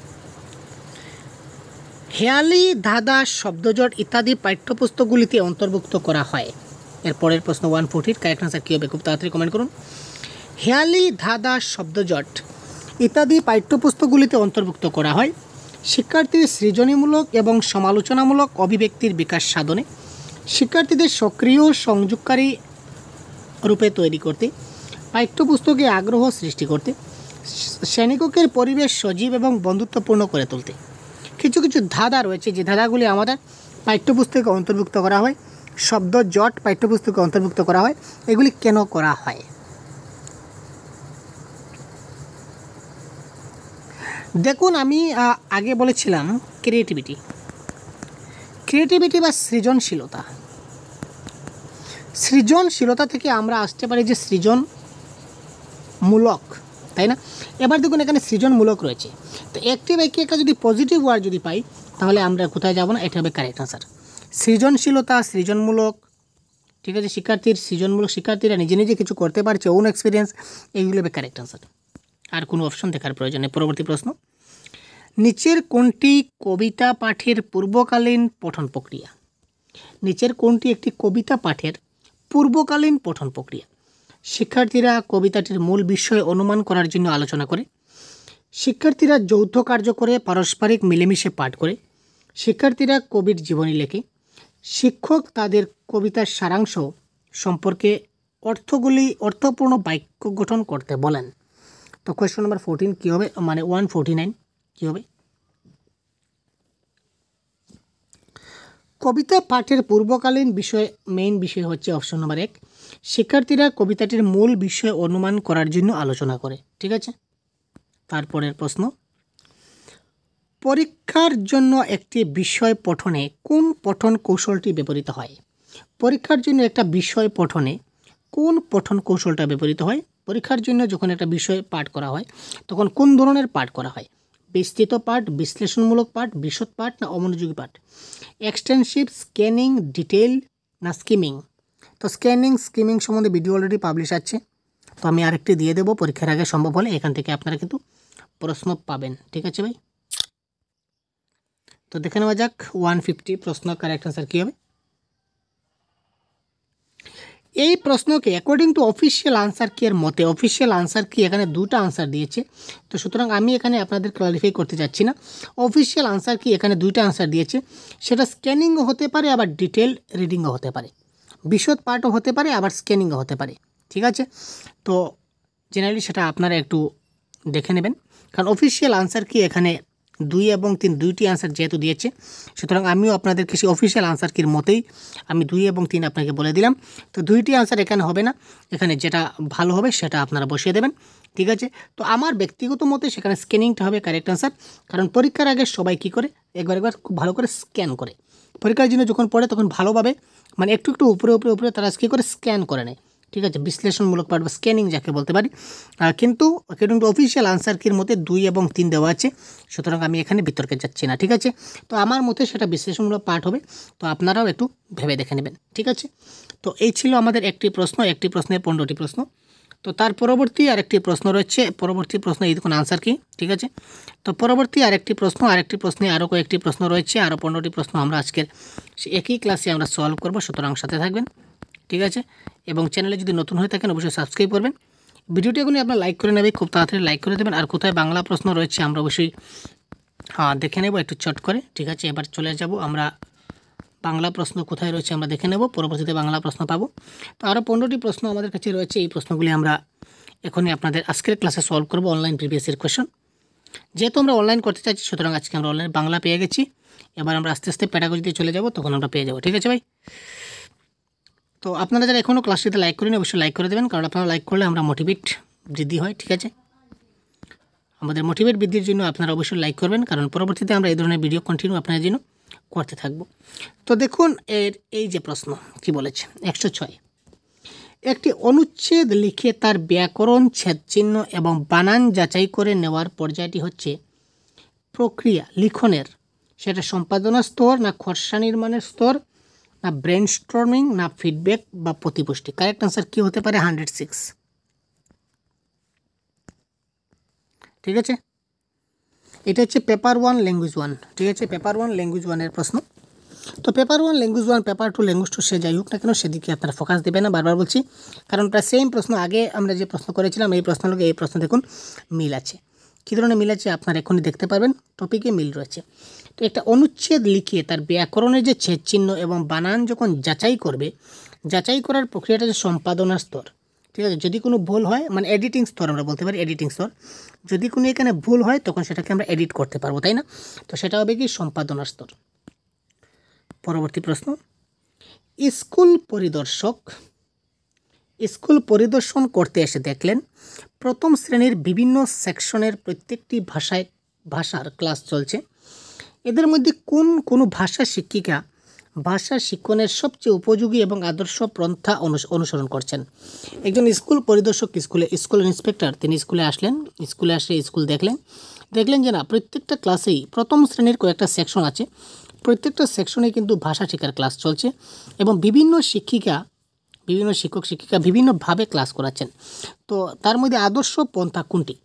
হেয়ালি, ধাঁধা, শব্দজট ইত্যাদি পাঠ্যপুস্তকগুলিতে অন্তর্ভুক্ত করা হয়। এর পরের প্রশ্ন ওয়ান ফোরটির কারেক্ট আনসার কী হবে? খুব তাড়াতাড়ি কমেন্ট করুন। হেয়ালি, ধাঁধা, শব্দজট ইত্যাদি পাঠ্যপুস্তকগুলিতে অন্তর্ভুক্ত করা হয় শিক্ষার্থীর সৃজনীমূলক এবং সমালোচনামূলক অভিব্যক্তির বিকাশ সাধনে, শিক্ষার্থীদের সক্রিয় সংযোগকারী রূপে তৈরি করতে, পাঠ্যপুস্তকে আগ্রহ সৃষ্টি করতে, শ্রেণীকক্ষের পরিবেশ সজীব এবং বন্ধুত্বপূর্ণ করে তুলতে। কিছু কিছু ধাঁধা রয়েছে যে ধাঁধাগুলি আমাদের পাঠ্যপুস্তকে অন্তর্ভুক্ত করা হয়, শব্দ জট পাঠ্যপুস্তকে অন্তর্ভুক্ত করা হয়। এগুলি কেন করা হয়? দেখুন আমি আগে বলেছিলাম ক্রিয়েটিভিটি ক্রিয়েটিভিটি বা সৃজনশীলতা। সৃজনশীলতা থেকে আমরা আসতে পারি যে সৃজনমূলক, তাই না? এবার দেখুন এখানে সৃজনমূলক রয়েছে, তো একটি বাক্যে একটা যদি পজিটিভ ওয়ার্ড যদি পাই তাহলে আমরা কোথায় যাব না, এটা হবে কারেক্ট আনসার। সৃজনশীলতা, সৃজনমূলক, ঠিক আছে, শিক্ষার্থীর সৃজনমূলক, শিক্ষার্থীরা নিজে নিজে কিছু করতে পারছে, ওন এক্সপিরিয়েন্স, এইগুলো হবে কারেক্ট আনসার। আর কোনো অপশন দেখার প্রয়োজন নেই। পরবর্তী প্রশ্ন, নিচের কোনটি কবিতা পাঠের পূর্বকালীন পঠন প্রক্রিয়া? নিচের কোনটি একটি কবিতা পাঠের পূর্বকালীন পঠন প্রক্রিয়া? শিক্ষার্থীরা কবিতাটির মূল বিষয় অনুমান করার জন্য আলোচনা করে, শিক্ষার্থীরা যৌথ কার্য করে পারস্পরিক মিলেমিশে পাঠ করে, শিক্ষার্থীরা কবির জীবনী লেখে, শিক্ষক তাদের কবিতার সারাংশ সম্পর্কে অর্থগুলি অর্থপূর্ণ বাক্য গঠন করতে বলেন। তো কোয়েশ্চন নাম্বার ফোরটিন কী হবে, মানে ওয়ান ফোরটি নাইন কী হবে? কবিতা পাঠের পূর্বকালীন বিষয়, মেইন বিষয় হচ্ছে অপশন নাম্বার এক, শিক্ষার্থীরা কবিতাটির মূল বিষয় অনুমান করার জন্য আলোচনা করে। ঠিক আছে, তারপরের প্রশ্ন, পরীক্ষার জন্য একটি বিষয় পঠনে কোন পঠন কৌশলটি ব্যবহৃত হয়? পরীক্ষার জন্য একটা বিষয় পঠনে কোন পঠন কৌশলটা ব্যবহৃত হয়? পরীক্ষার জন্য যখন একটা বিষয় পাঠ করা হয় তখন কোন ধরনের পাঠ করা হয়? বিস্তৃত পাঠ, বিশ্লেষণমূলক পাঠ, বিশদ পাঠ না অমনোযোগী পাঠ? এক্সটেন্সিভ, স্ক্যানিং, ডিটেল না স্কিমিং? তো স্ক্যানিং স্কিমিং সম্বন্ধে ভিডিও অলরেডি পাবলিশ আছে, তো আমি আরেকটি দিয়ে দেবো পরীক্ষার আগে সম্ভব হলে, এখান থেকে আপনারা কিন্তু প্রশ্ন পাবেন। ঠিক আছে ভাই, তো দেখে নেওয়া যাক ওয়ান ফিফটি প্রশ্ন কারেক্ট আনসার কী হবে। এই প্রশ্নকে অ্যাকর্ডিং টু অফিসিয়াল আনসার কি এর মতে, অফিসিয়াল আনসার কি এখানে দুটো আনসার দিয়েছে, তো সুতরাং আমি এখানে আপনাদের ক্লারিফাই করতে যাচ্ছি না। অফিসিয়াল আনসার কি এখানে দুইটা আনসার দিয়েছে, সেটা স্ক্যানিংও হতে পারে আবার ডিটেল রিডিংও হতে পারে, বিশদ পাঠও হতে পারে আবার স্ক্যানিংও হতে পারে। ঠিক আছে, তো জেনারেলি সেটা আপনারা একটু দেখে নেবেন, কারণ অফিসিয়াল আনসার কি এখানে দুই এবং তিন দুইটি আনসার যেহেতু দিয়েছে, সুতরাং আমিও আপনাদেরকে সেই অফিসিয়াল আনসার কির মতেই আমি দুই এবং তিন আপনাকে বলে দিলাম। তো দুইটি আনসার এখানে হবে না, এখানে যেটা ভালো হবে সেটা আপনারা বসিয়ে দেবেন। ঠিক আছে, তো আমার ব্যক্তিগত মতে সেখানে স্ক্যানিংটা হবে কারেক্ট আনসার, কারণ পরীক্ষার আগে সবাই কী করে, একবার একবার খুব ভালো করে স্ক্যান করে, পরীক্ষার জন্য যখন পড়ে তখন ভালোভাবে মানে একটু একটু উপরে উপরে উপরে তারা কী করে স্ক্যান করে নেয়। ঠিক আছে, বিশ্লেষণমূলক পাঠ বা স্ক্যানিং যাকে বলতে পারি, কিন্তু কিন্তু অফিসিয়াল আনসার কির মতে দুই এবং তিন দেওয়া আছে, সুতরাং আমি এখানে বিতর্কে যাচ্ছি না। ঠিক আছে, তো আমার মতে সেটা বিশ্লেষণমূলক পাঠ হবে, তো আপনারাও একটু ভেবে দেখে নেবেন। ঠিক আছে, তো এই ছিল আমাদের একটি প্রশ্ন, একটি প্রশ্নের পনেরোটি প্রশ্ন। তো তার পরবর্তী আরেকটি প্রশ্ন রয়েছে, পরবর্তী প্রশ্ন এই দেখুন আনসার কি। ঠিক আছে, তো পরবর্তী আরেকটি প্রশ্ন, আরেকটি প্রশ্নে আরও কয়েকটি প্রশ্ন রয়েছে, আরও পনেরোটি প্রশ্ন আমরা আজকের একই ক্লাসে আমরা সলভ করব, সুতরাং সাথে থাকবেন। ঠিক আছে, এবং চ্যানেলে যদি নতুন হয়ে থাকেন অবশ্যই সাবস্ক্রাইব করবেন। ভিডিওটি এখনই আপনার লাইক করে নেবে, খুব তাড়াতাড়ি লাইক করে দেবেন। আর কোথায় বাংলা প্রশ্ন রয়েছে আমরা অবশ্যই হ্যাঁ দেখে নেব একটু চট করে। ঠিক আছে, এবার চলে যাব আমরা বাংলা প্রশ্ন কোথায় রয়েছে আমরা দেখে নেব, পরবর্তীতে বাংলা প্রশ্ন পাবো। তো আরও পনেরোটি প্রশ্ন আমাদের কাছে রয়েছে, এই প্রশ্নগুলি আমরা এখনই আপনাদের আজকের ক্লাসে সলভ করব, অনলাইন প্রিভিয়াস ইয়ার কোয়েশ্চন। যেহেতু আমরা অনলাইন করতে চাইছি সুতরাং আজকে আমরা অনলাইন বাংলা পেয়ে গেছি, এবার আমরা আস্তে আস্তে প্যাডাগজিতে চলে যাব, তখন আমরা পেয়ে যাব। ঠিক আছে ভাই, তো আপনারা যারা এখনও ক্লাসটিতে লাইক করেন অবশ্যই লাইক করে দেবেন, কারণ আপনারা লাইক করলে আমরা মোটিভেট বৃদ্ধি হয়। ঠিক আছে, আমাদের মোটিভেট বৃদ্ধির জন্য আপনারা অবশ্যই লাইক করবেন, কারণ পরবর্তীতে আমরা এই ধরনের ভিডিও কন্টিনিউ আপনাদের জন্য করতে থাকব। তো দেখুন এর এই যে প্রশ্ন কি বলেছে, একশো ছয়, একটি অনুচ্ছেদ লিখে তার ব্যাকরণ, ছেদচিহ্ন এবং বানান যাচাই করে নেওয়ার পর্যায়টি হচ্ছে প্রক্রিয়া লিখনের, সেটা সম্পাদনা স্তর না খসড়া নির্মাণের স্তর না ব্রেন স্টর্মিং না ফিডব্যাক বা প্রতিপুষ্টি? কারেক্ট আনসার কী হতে পারে? Hundred six. ঠিক আছে, এটা হচ্ছে পেপার ওয়ান ল্যাঙ্গুয়েজ ওয়ান। ঠিক আছে, পেপার ওয়ান ল্যাঙ্গুয়েজ ওয়ানের প্রশ্ন। তো paper one language one, paper two language two, সে যাই হোক না কেন সেদিকে আপনারা ফোকাস দেবেন না, বারবার বলছি, কারণ প্রায় সেম প্রশ্ন আগে আমরা যে প্রশ্ন করেছিলাম এই প্রশ্নগুলোকে এই প্রশ্ন দেখুন মিল আছে। কী ধরনের মিল আছে আপনারা এখনই দেখতে পারবেন, টপিকে মিল রয়েছে। তো একটা অনুচ্ছেদ লিখে তার ব্যাকরণের যে ছেদ চিহ্ন এবং বানান যখন যাচাই করবে, যাচাই করার প্রক্রিয়াটা যে সম্পাদনার স্তর। ঠিক আছে, যদি কোনো ভুল হয় মানে এডিটিং স্তর আমরা বলতে পারি, এডিটিং স্তর, যদি কোনো এখানে ভুল হয় তখন সেটাকে আমরা এডিট করতে পারবো, তাই না? তো সেটা হবে কি সম্পাদনার স্তর। পরবর্তী প্রশ্ন, স্কুল পরিদর্শক স্কুল পরিদর্শন করতে এসে দেখলেন প্রথম শ্রেণীর বিভিন্ন সেকশনের প্রত্যেকটি ভাষায় ভাষার ক্লাস চলছে, এদের মধ্যে কোন কোনো ভাষা শিক্ষিকা ভাষা শিক্ষণের সবচেয়ে উপযোগী এবং আদর্শ পন্থা অনুসরণ করছেন? একজন স্কুল পরিদর্শক স্কুলে স্কুল ইন্সপেক্টর তিনি স্কুলে আসলেন, স্কুলে আসে স্কুল দেখলেন দেখলেন যে না প্রত্যেকটা ক্লাসেই প্রথম শ্রেণীর কয়েকটা সেকশন আছে, প্রত্যেকটা সেকশনে কিন্তু ভাষা শেখার ক্লাস চলছে এবং বিভিন্ন শিক্ষিকা বিভিন্ন শিক্ষক শিক্ষিকা বিভিন্নভাবে ক্লাস করাচ্ছেন। তো তার মধ্যে আদর্শ পন্থা কোনটি?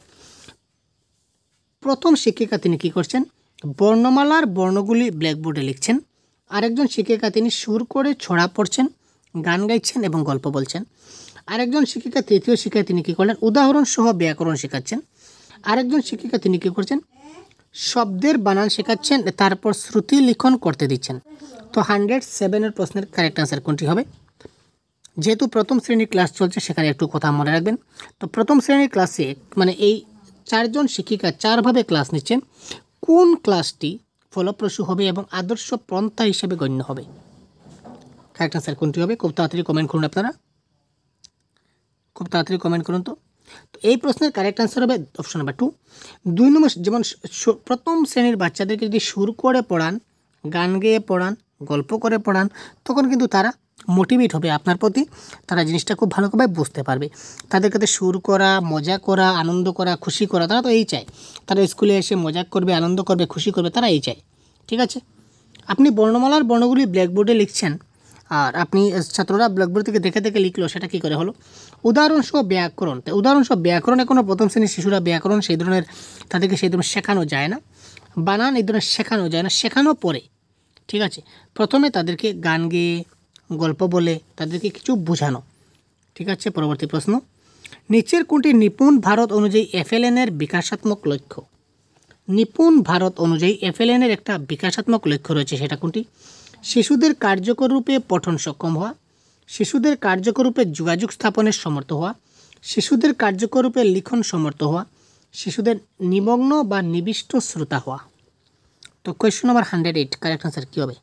প্রথম শিক্ষিকা তিনি কী করছেন? বর্ণমালার বর্ণগুলি ব্ল্যাকবোর্ডে লিখছেন। আরেকজন শিক্ষিকা তিনি সুর করে ছড়া পড়ছেন, গান গাইছেন এবং গল্প বলছেন। আরেকজন শিক্ষিকা তৃতীয় শিক্ষায় তিনি কী করলেন? উদাহরণ সহ ব্যাকরণ শেখাচ্ছেন। আরেকজন শিক্ষিকা তিনি কী করছেন? শব্দের বানান শেখাচ্ছেন, তারপর শ্রুতি লিখন করতে দিচ্ছেন। তো হান্ড্রেড সেভেনের প্রশ্নের কারেক্ট আনসার কোনটি হবে? যেহেতু প্রথম শ্রেণীর ক্লাস চলছে সেখানে একটু কথা মনে রাখবেন। তো প্রথম শ্রেণীর ক্লাসে মানে এই চারজন শিক্ষিকা চারভাবে ক্লাস নিচ্ছেন, কোন ক্লাসটি ফলপ্রসূ হবে এবং আদর্শ পন্থা হিসেবে গণ্য হবে? কারেক্ট আনসার কোনটি হবে? খুব তাড়াতাড়ি কমেন্ট করুন, আপনারা খুব তাড়াতাড়ি কমেন্ট করুন। তো তো এই প্রশ্নের কারেক্ট আনসার হবে অপশন নাম্বার টু। দুই নম্বর, যেমন প্রথম শ্রেণীর বাচ্চাদেরকে যদি সুর করে পড়ান, গান গেয়ে পড়ান, গল্প করে পড়ান, তখন কিন্তু তারা মোটিভেট হবে আপনার প্রতি, তারা জিনিসটা খুব ভালোভাবে বুঝতে পারবে। তাদের কাছে সুর করা, মজা করা, আনন্দ করা, খুশি করা, তারা তো এই চায়। তারা স্কুলে এসে মজা করবে, আনন্দ করবে, খুশি করবে, তারা এই চায়। ঠিক আছে, আপনি বর্ণমালার বর্ণগুলি ব্ল্যাকবোর্ডে লিখছেন আর আপনি ছাত্ররা ব্ল্যাকবোর্ড থেকে দেখে দেখে লিখলো, সেটা কী করে হলো? উদাহরণসহ ব্যাকরণ। তো উদাহরণসহ ব্যাকরণ এখনও প্রথম শ্রেণীর শিশুরা ব্যাকরণ সেই ধরনের তাদেরকে সেই ধরনের শেখানো যায় না, বানান এই ধরনের শেখানো যায় না, শেখানো পরে। ঠিক আছে, প্রথমে তাদেরকে গান গেয়ে গল্প বলে তাদেরকে কিছু বোঝানো। ঠিক আছে, পরবর্তী প্রশ্ন, নিচের কোনটি নিপুণ ভারত অনুযায়ী এফএলএনের বিকাশাত্মক লক্ষ্য? নিপুণ ভারত অনুযায়ী এফএলএনের একটা বিকাশাত্মক লক্ষ্য রয়েছে, সেটা কোনটি? শিশুদের কার্যকর রূপে পঠন সক্ষম হওয়া, শিশুদের কার্যকর রূপে যোগাযোগ স্থাপনের সমর্থ হওয়া, শিশুদের কার্যকর রূপে লিখন সমর্থ হওয়া, শিশুদের নিমগ্ন বা নিবিষ্ট শ্রোতা হওয়া। তো question number hundred eight correct answer কী হবে?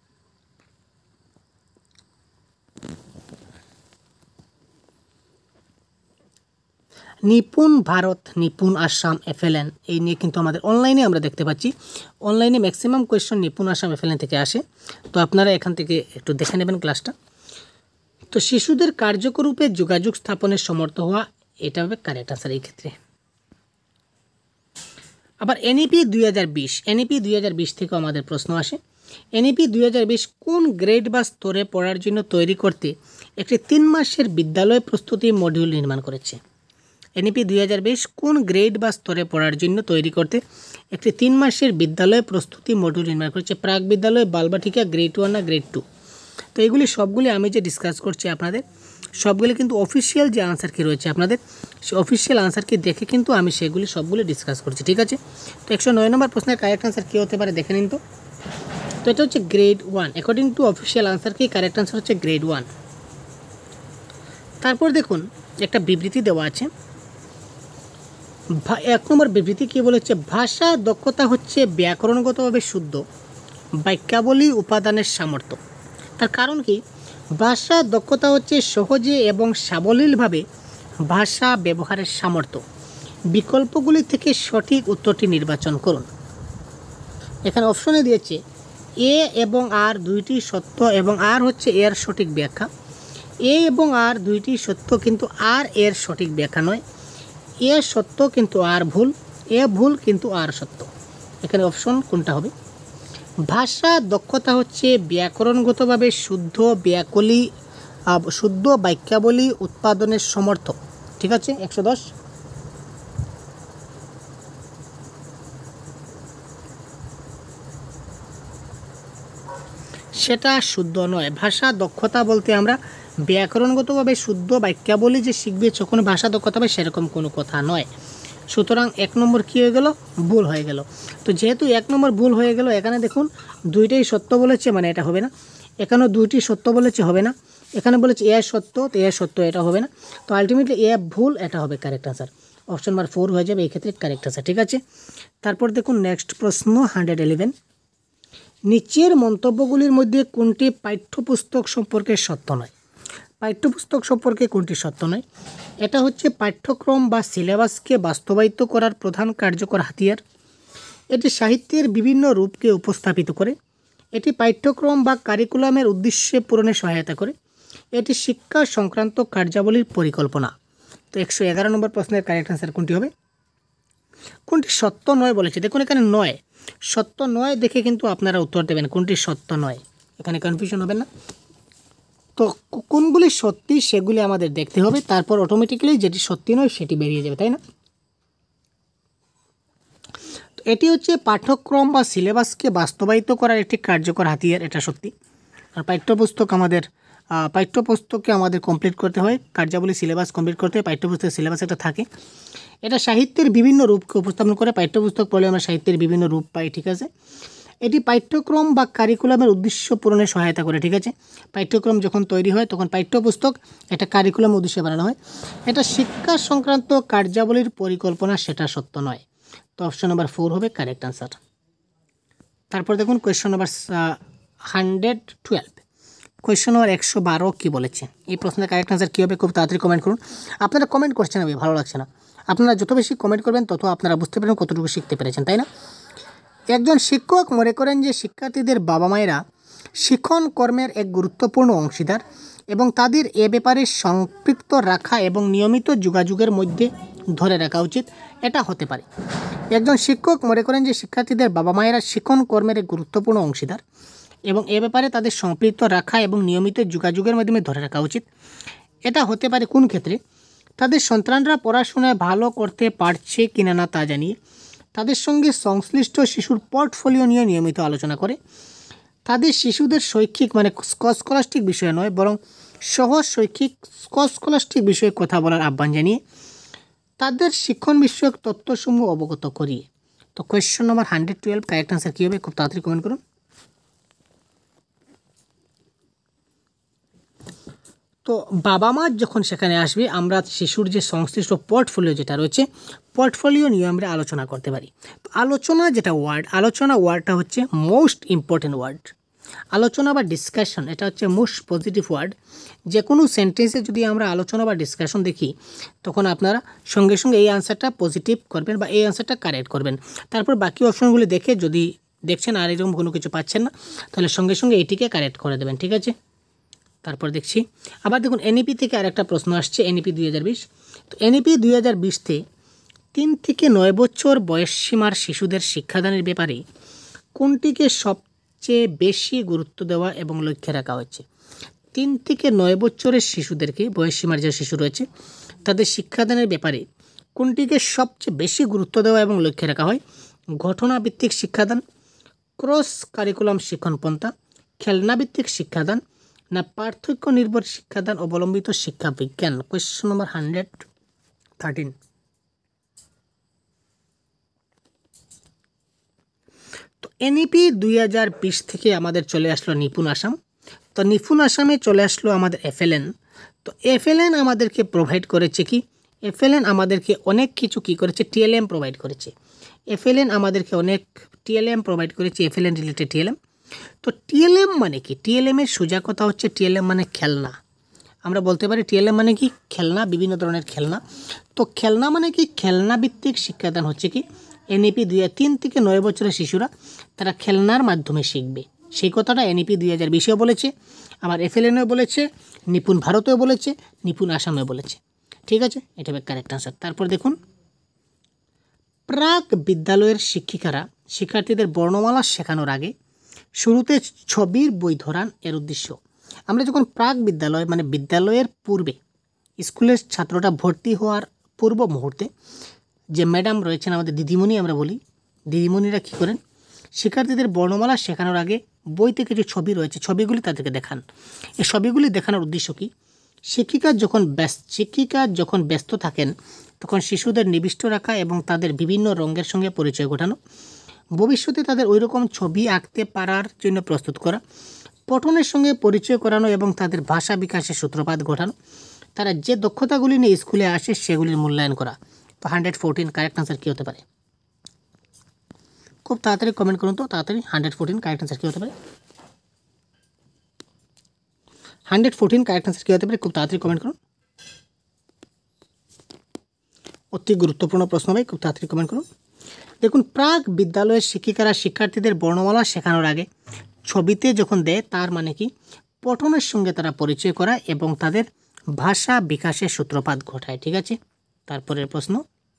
নিপুণ ভারত, নিপুণ আসাম, এফএলএন এই নিয়ে কিন্তু আমাদের অনলাইনে আমরা দেখতে পাচ্ছি, অনলাইনে maximum question Nipun Assam FLN থেকে আসে। তো আপনারা এখান থেকে একটু দেখে নেবেন ক্লাসটা। তো শিশুদের কার্যকর রূপে যোগাযোগ স্থাপনের সমর্থ হওয়া, এটা হবে কারেক্ট আনসার এই ক্ষেত্রে। আবার এনইপি দুই হাজার বিশ এনইপি দুই হাজার বিশ থেকেও আমাদের প্রশ্ন আসে। এনইপি দুই হাজার বিশ কোন গ্রেড বা স্তরে পড়ার জন্য তৈরি করতে একটি তিন মাসের বিদ্যালয় প্রস্তুতি মডিউল নির্মাণ করেছে? এনইপি দুই হাজার বিশ কোন গ্রেড বা স্তরে পড়ার জন্য তৈরি করতে একটি তিন মাসের বিদ্যালয় প্রস্তুতি মডিউল নির্মাণ করেছে? প্রাক বিদ্যালয়, বালবাটিকা, গ্রেড ওয়ান না গ্রেড টু? তো এগুলি সবগুলি আমি যে ডিসকাস করছি আপনাদের সবগুলি কিন্তু অফিসিয়াল যে আনসার কি রয়েছে আপনাদের সেই অফিসিয়াল আনসার কি দেখে কিন্তু আমি সেগুলি সবগুলি ডিসকাস করছি। ঠিক আছে, তো একশো নয় নম্বর প্রশ্নের কারেক্ট আনসার কী হতে পারে দেখে নিন। তো তো এটা হচ্ছে grade one, according to official answer কি কারেক্ট আনসার হচ্ছে গ্রেড ওয়ান। তারপর দেখুন একটা বিবৃতি দেওয়া আছে, এক নম্বর বিবৃতি কী বলেছে? ভাষা দক্ষতা হচ্ছে ব্যাকরণগতভাবে শুদ্ধ বাক্যাবলী উপাদানের সামর্থ্য। তার কারণ কি? ভাষা দক্ষতা হচ্ছে সহজে এবং সাবলীলভাবে ভাষা ব্যবহারের সামর্থ্য। বিকল্পগুলি থেকে সঠিক উত্তরটি নির্বাচন করুন। এখানে অপশনে দিয়েছে এ এবং আর দুইটি সত্য এবং আর হচ্ছে এর সঠিক ব্যাখ্যা। এ এবং আর দুইটি সত্য কিন্তু আর এর সঠিক ব্যাখ্যা নয়। এ সত্য কিন্তু আর ভুল, এ ভুল কিন্তু আর সত্য। এখানে অপশন কোনটা হবে? ভাষা দক্ষতা হচ্ছে ব্যাকরণগতভাবে শুদ্ধ ব্যাকলি শুদ্ধ বাক্যাবলী উৎপাদনের সমর্থ। ঠিক আছে, একশো দশ। সেটা শুদ্ধ নয়। ভাষা দক্ষতা বলতে আমরা ব্যাকরণগতভাবে শুদ্ধ বাক্যাবলী যে শিখবে যখন ভাষা দক্ষতা হবে সেরকম কোনো কথা নয়। সুতরাং এক নম্বর কী হয়ে গেল? ভুল হয়ে গেল। তো যেহেতু এক নম্বর ভুল হয়ে গেল, এখানে দেখুন দুইটাই সত্য বলেছে, মানে এটা হবে না। এখানেও দুইটি সত্য বলেছে, হবে না। এখানে বলেছে এ সত্য, তো এ সত্য, এটা হবে না। তো আলটিমেটলি এ ভুল, এটা হবে correct answer. Option number four হয়ে যাবে এই ক্ষেত্রে কারেক্ট আনসার। ঠিক আছে, তারপর দেখুন নেক্সট প্রশ্ন হান্ড্রেড ইলেভেন। নিচের মন্তব্যগুলির মধ্যে কোনটি পাঠ্যপুস্তক সম্পর্কে সত্য নয়? পাঠ্যপুস্তক সম্পর্কে কোনটি সত্য নয়? এটা হচ্ছে পাঠ্যক্রম বা সিলেবাসকে বাস্তবায়িত করার প্রধান কার্যকর হাতিয়ার। এটি সাহিত্যের বিভিন্ন রূপকে উপস্থাপিত করে। এটি পাঠ্যক্রম বা কারিকুলামের উদ্দেশ্যে পূরণে সহায়তা করে। এটি শিক্ষা সংক্রান্ত কার্যাবলীর পরিকল্পনা। তো একশো এগারো নম্বর প্রশ্নের কারেক্ট আনসার কোনটি হবে? কোনটি সত্য নয় বলেছে, দেখুন এখানে নয়, সত্য নয় দেখে কিন্তু আপনারা উত্তর দেবেন কোনটি সত্য নয়, এখানে কনফিউশন হবে না। তো কোনগুলি সত্যি সেগুলি আমাদের দেখতে হবে, তারপর অটোমেটিক্যালি যেটি সত্যি নয় সেটি বেরিয়ে যাবে, তাই না? তো এটি হচ্ছে পাঠ্যক্রম বা সিলেবাসকে বাস্তবায়িত করার একটি কার্যকর হাতিয়ার, এটা সত্যি। আর পাঠ্যপুস্তক আমাদের পাঠ্যপুস্তককে আমাদের কমপ্লিট করতে হয়, কার্যাবলী সিলেবাস কমপ্লিট করতে হয়, পাঠ্যপুস্তকের সিলেবাস একটা থাকে। এটা সাহিত্যের বিভিন্ন রূপকে উপস্থাপন করে, পাঠ্যপুস্তক পড়লে আমরা সাহিত্যের বিভিন্ন রূপ পাই, ঠিক আছে। এটি পাঠ্যক্রম বা কারিকুলামের উদ্দেশ্য পূরণে সহায়তা করে, ঠিক আছে। পাঠ্যক্রম যখন তৈরি হয় তখন পাঠ্যপুস্তক একটা কারিকুলাম উদ্দেশ্যে বানানো হয়। এটা শিক্ষা সংক্রান্ত কার্যাবলীর পরিকল্পনা, সেটা সত্য নয়। তো অপশন নাম্বার ফোর হবে কারেক্ট আনসার। তারপর দেখুন question number hundred twelve, question number একশো বারো কী বলেছে? এই প্রশ্নের কারেক্ট আনসার কী হবে খুব তাড়াতাড়ি কমেন্ট করুন। আপনারা কমেন্ট করছেন না, ভালো লাগছে না। আপনারা যত বেশি কমেন্ট করবেন তত আপনারা বুঝতে পারবেন কতটুকু শিখতে পেরেছেন, তাই না? একজন শিক্ষক মনে করেন যে শিক্ষার্থীদের বাবা মায়েরা শিক্ষণ কর্মের এক গুরুত্বপূর্ণ অংশীদার এবং তাদের এ ব্যাপারে সম্পৃক্ত রাখা এবং নিয়মিত যোগাযোগের মধ্যে ধরে রাখা উচিত। এটা হতে পারে। একজন শিক্ষক মনে করেন যে শিক্ষার্থীদের বাবা মায়েরা শিক্ষণ কর্মের এক গুরুত্বপূর্ণ অংশীদার এবং এ ব্যাপারে তাদের সম্পৃক্ত রাখা এবং নিয়মিত যোগাযোগের মাধ্যমে ধরে রাখা উচিত। এটা হতে পারে কোন ক্ষেত্রে? তাদের সন্তানরা পড়াশোনায় ভালো করতে পারছে কিনা না তা জানিয়ে, তাদের সঙ্গে সংশ্লিষ্ট শিশুর পোর্টফোলিও নিয়ে নিয়মিত আলোচনা করে, তাদের শিশুদের শৈক্ষিক মানে স্কলাস্টিক বিষয় নয় বরং সহজ শৈক্ষিক স্কলাস্টিক বিষয়ে কথা বলার আহ্বান জানিয়ে, তাদের শিক্ষণ বিষয়ক তথ্যসমূহ অবগত করিয়ে। তো question number hundred twelve correct answer কী হবে খুব তাড়াতাড়ি কমেন্ট করুন। তো বাবা মা যখন সেখানে আসবে আমরা শিশুর যে সংশ্লিষ্ট পোর্টফোলিও যেটা রয়েছে পোর্টফোলিও নিয়ে আমরা আলোচনা করতে পারি। তো আলোচনা যেটা ওয়ার্ড, আলোচনা ওয়ার্ডটা হচ্ছে মোস্ট ইম্পর্টেন্ট ওয়ার্ড। আলোচনা বা ডিসকাশন এটা হচ্ছে মোস্ট পজিটিভ ওয়ার্ড। যে কোনো সেন্টেন্সে যদি আমরা আলোচনা বা ডিসকাশন দেখি তখন আপনারা সঙ্গে সঙ্গে এই আনসারটা পজিটিভ করবেন বা এই আনসারটা কারেক্ট করবেন। তারপর বাকি অপশনগুলি দেখে যদি দেখছেন আর এরকম কোনো কিছু পাচ্ছেন না তাহলে সঙ্গে সঙ্গে এইটিকে কারেক্ট করে দেবেন, ঠিক আছে। তারপর দেখছি আবার দেখুন এনইপি থেকে আরেকটা প্রশ্ন আসছে, এনইপি দুই হাজার বিশ। তো এনইপি দুই হাজার বিশতে তিন থেকে নয় বছর বয়সসীমার শিশুদের শিক্ষাদানের ব্যাপারে কোনটিকে সবচেয়ে বেশি গুরুত্ব দেওয়া এবং লক্ষ্যে রাখা হয়েছে? তিন থেকে নয় বছরের শিশুদেরকে, বয়সসীমার যে শিশু রয়েছে তাদের শিক্ষাদানের ব্যাপারে কোনটিকে সবচেয়ে বেশি গুরুত্ব দেওয়া এবং লক্ষ্যে রাখা হয়? ঘটনাভিত্তিক শিক্ষাদান, ক্রস কারিকুলাম শিক্ষণপন্থা, খেলনাভিত্তিক শিক্ষাদান না পার্থক্য নির্ভর শিক্ষাদান অবলম্বিত শিক্ষা বিজ্ঞান? Question number hundred thirteen. তো এনইপি দুই হাজার বিশ থেকে আমাদের চলে আসলো নিপুণ আসাম। তো নিপুণ আসামে চলে আসলো আমাদের এফএলএন। তো এফএলএন আমাদেরকে প্রোভাইড করেছে কি? এফএলএন আমাদেরকে অনেক কিছু কি করেছে? টিএলএম প্রোভাইড করেছে। এফএলএন আমাদেরকে অনেক টিএলএম প্রোভাইড করেছে, এফএলএন রিলেটেড টিএলএম। তো টিএলএম মানে কি? টিএলএমের সোজা কথা হচ্ছে টিএলএম মানে খেলনা। আমরা বলতে পারি টিএলএম মানে কি? খেলনা, বিভিন্ন ধরনের খেলনা। তো খেলনা মানে কি? খেলনা ভিত্তিক শিক্ষাদান হচ্ছে কি এনইপি দুই হাজার তিন থেকে নয় বছরের শিশুরা তারা খেলনার মাধ্যমে শিখবে, সেই কথাটা এনইপি দুই হাজার বিশেও বলেছে, আবার এফএলএনও বলেছে, নিপুণ ভারতেও বলেছে, নিপুণ আসামেও বলেছে, ঠিক আছে। এটা হবে কারেক্ট আনসার। তারপর দেখুন প্রাক বিদ্যালয়ের শিক্ষিকারা শিক্ষার্থীদের বর্ণমালা শেখানোর আগে শুরুতে ছবির বই ধরান, এর উদ্দেশ্য। আমরা যখন প্রাক বিদ্যালয় মানে বিদ্যালয়ের পূর্বে স্কুলের ছাত্রটা ভর্তি হওয়ার পূর্ব মুহূর্তে যে ম্যাডাম রয়েছেন আমাদের দিদিমণি আমরা বলি, দিদিমণিরা কী করেন? শিক্ষার্থীদের বর্ণমালা শেখানোর আগে বইতে কিছু ছবি রয়েছে, ছবিগুলি তাদেরকে দেখান। এই ছবিগুলি দেখানোর উদ্দেশ্য কী? শিক্ষিকা যখন ব্যস্ত শিক্ষিকা যখন ব্যস্ত থাকেন তখন শিশুদের নিবিষ্ট রাখা এবং তাদের বিভিন্ন রঙের সঙ্গে পরিচয় ঘটানো, ভবিষ্যতে তাদের ওই রকম ছবি আঁকতে পারার জন্য প্রস্তুত করা, পঠনের সঙ্গে পরিচয় করানো এবং তাদের ভাষা বিকাশের সূত্রপাত ঘটানো, তারা যে দক্ষতাগুলি নিয়ে স্কুলে আসে সেগুলির মূল্যায়ন করা। তো হান্ড্রেড ফোরটিন কারেক্ট আনসার কী হতে পারে? খুব তাড়াতাড়ি কমেন্ট করুন তো, তাড়াতাড়ি। হান্ড্রেড ফোরটিন কারেক্ট আনসার কী হতে পারে? হান্ড্রেড ফোরটিন কারেক্ট আনসার কী হতে পারে? খুব তাড়াতাড়ি কমেন্ট করুন। অতি গুরুত্বপূর্ণ প্রশ্ন ভাই, খুব তাড়াতাড়ি কমেন্ট করুন। দেখুন প্রাক বিদ্যালয়ের শিক্ষিকারা শিক্ষার্থীদের বর্ণমালা শেখানোর আগে ছবিতে যখন দেয় তার মানে কি পঠনের সঙ্গে তারা পরিচয় করা এবং তাদের ভাষা বিকাশের সূত্রপাত ঘটায়। ঠিক আছে, তারপরের প্রশ্ন,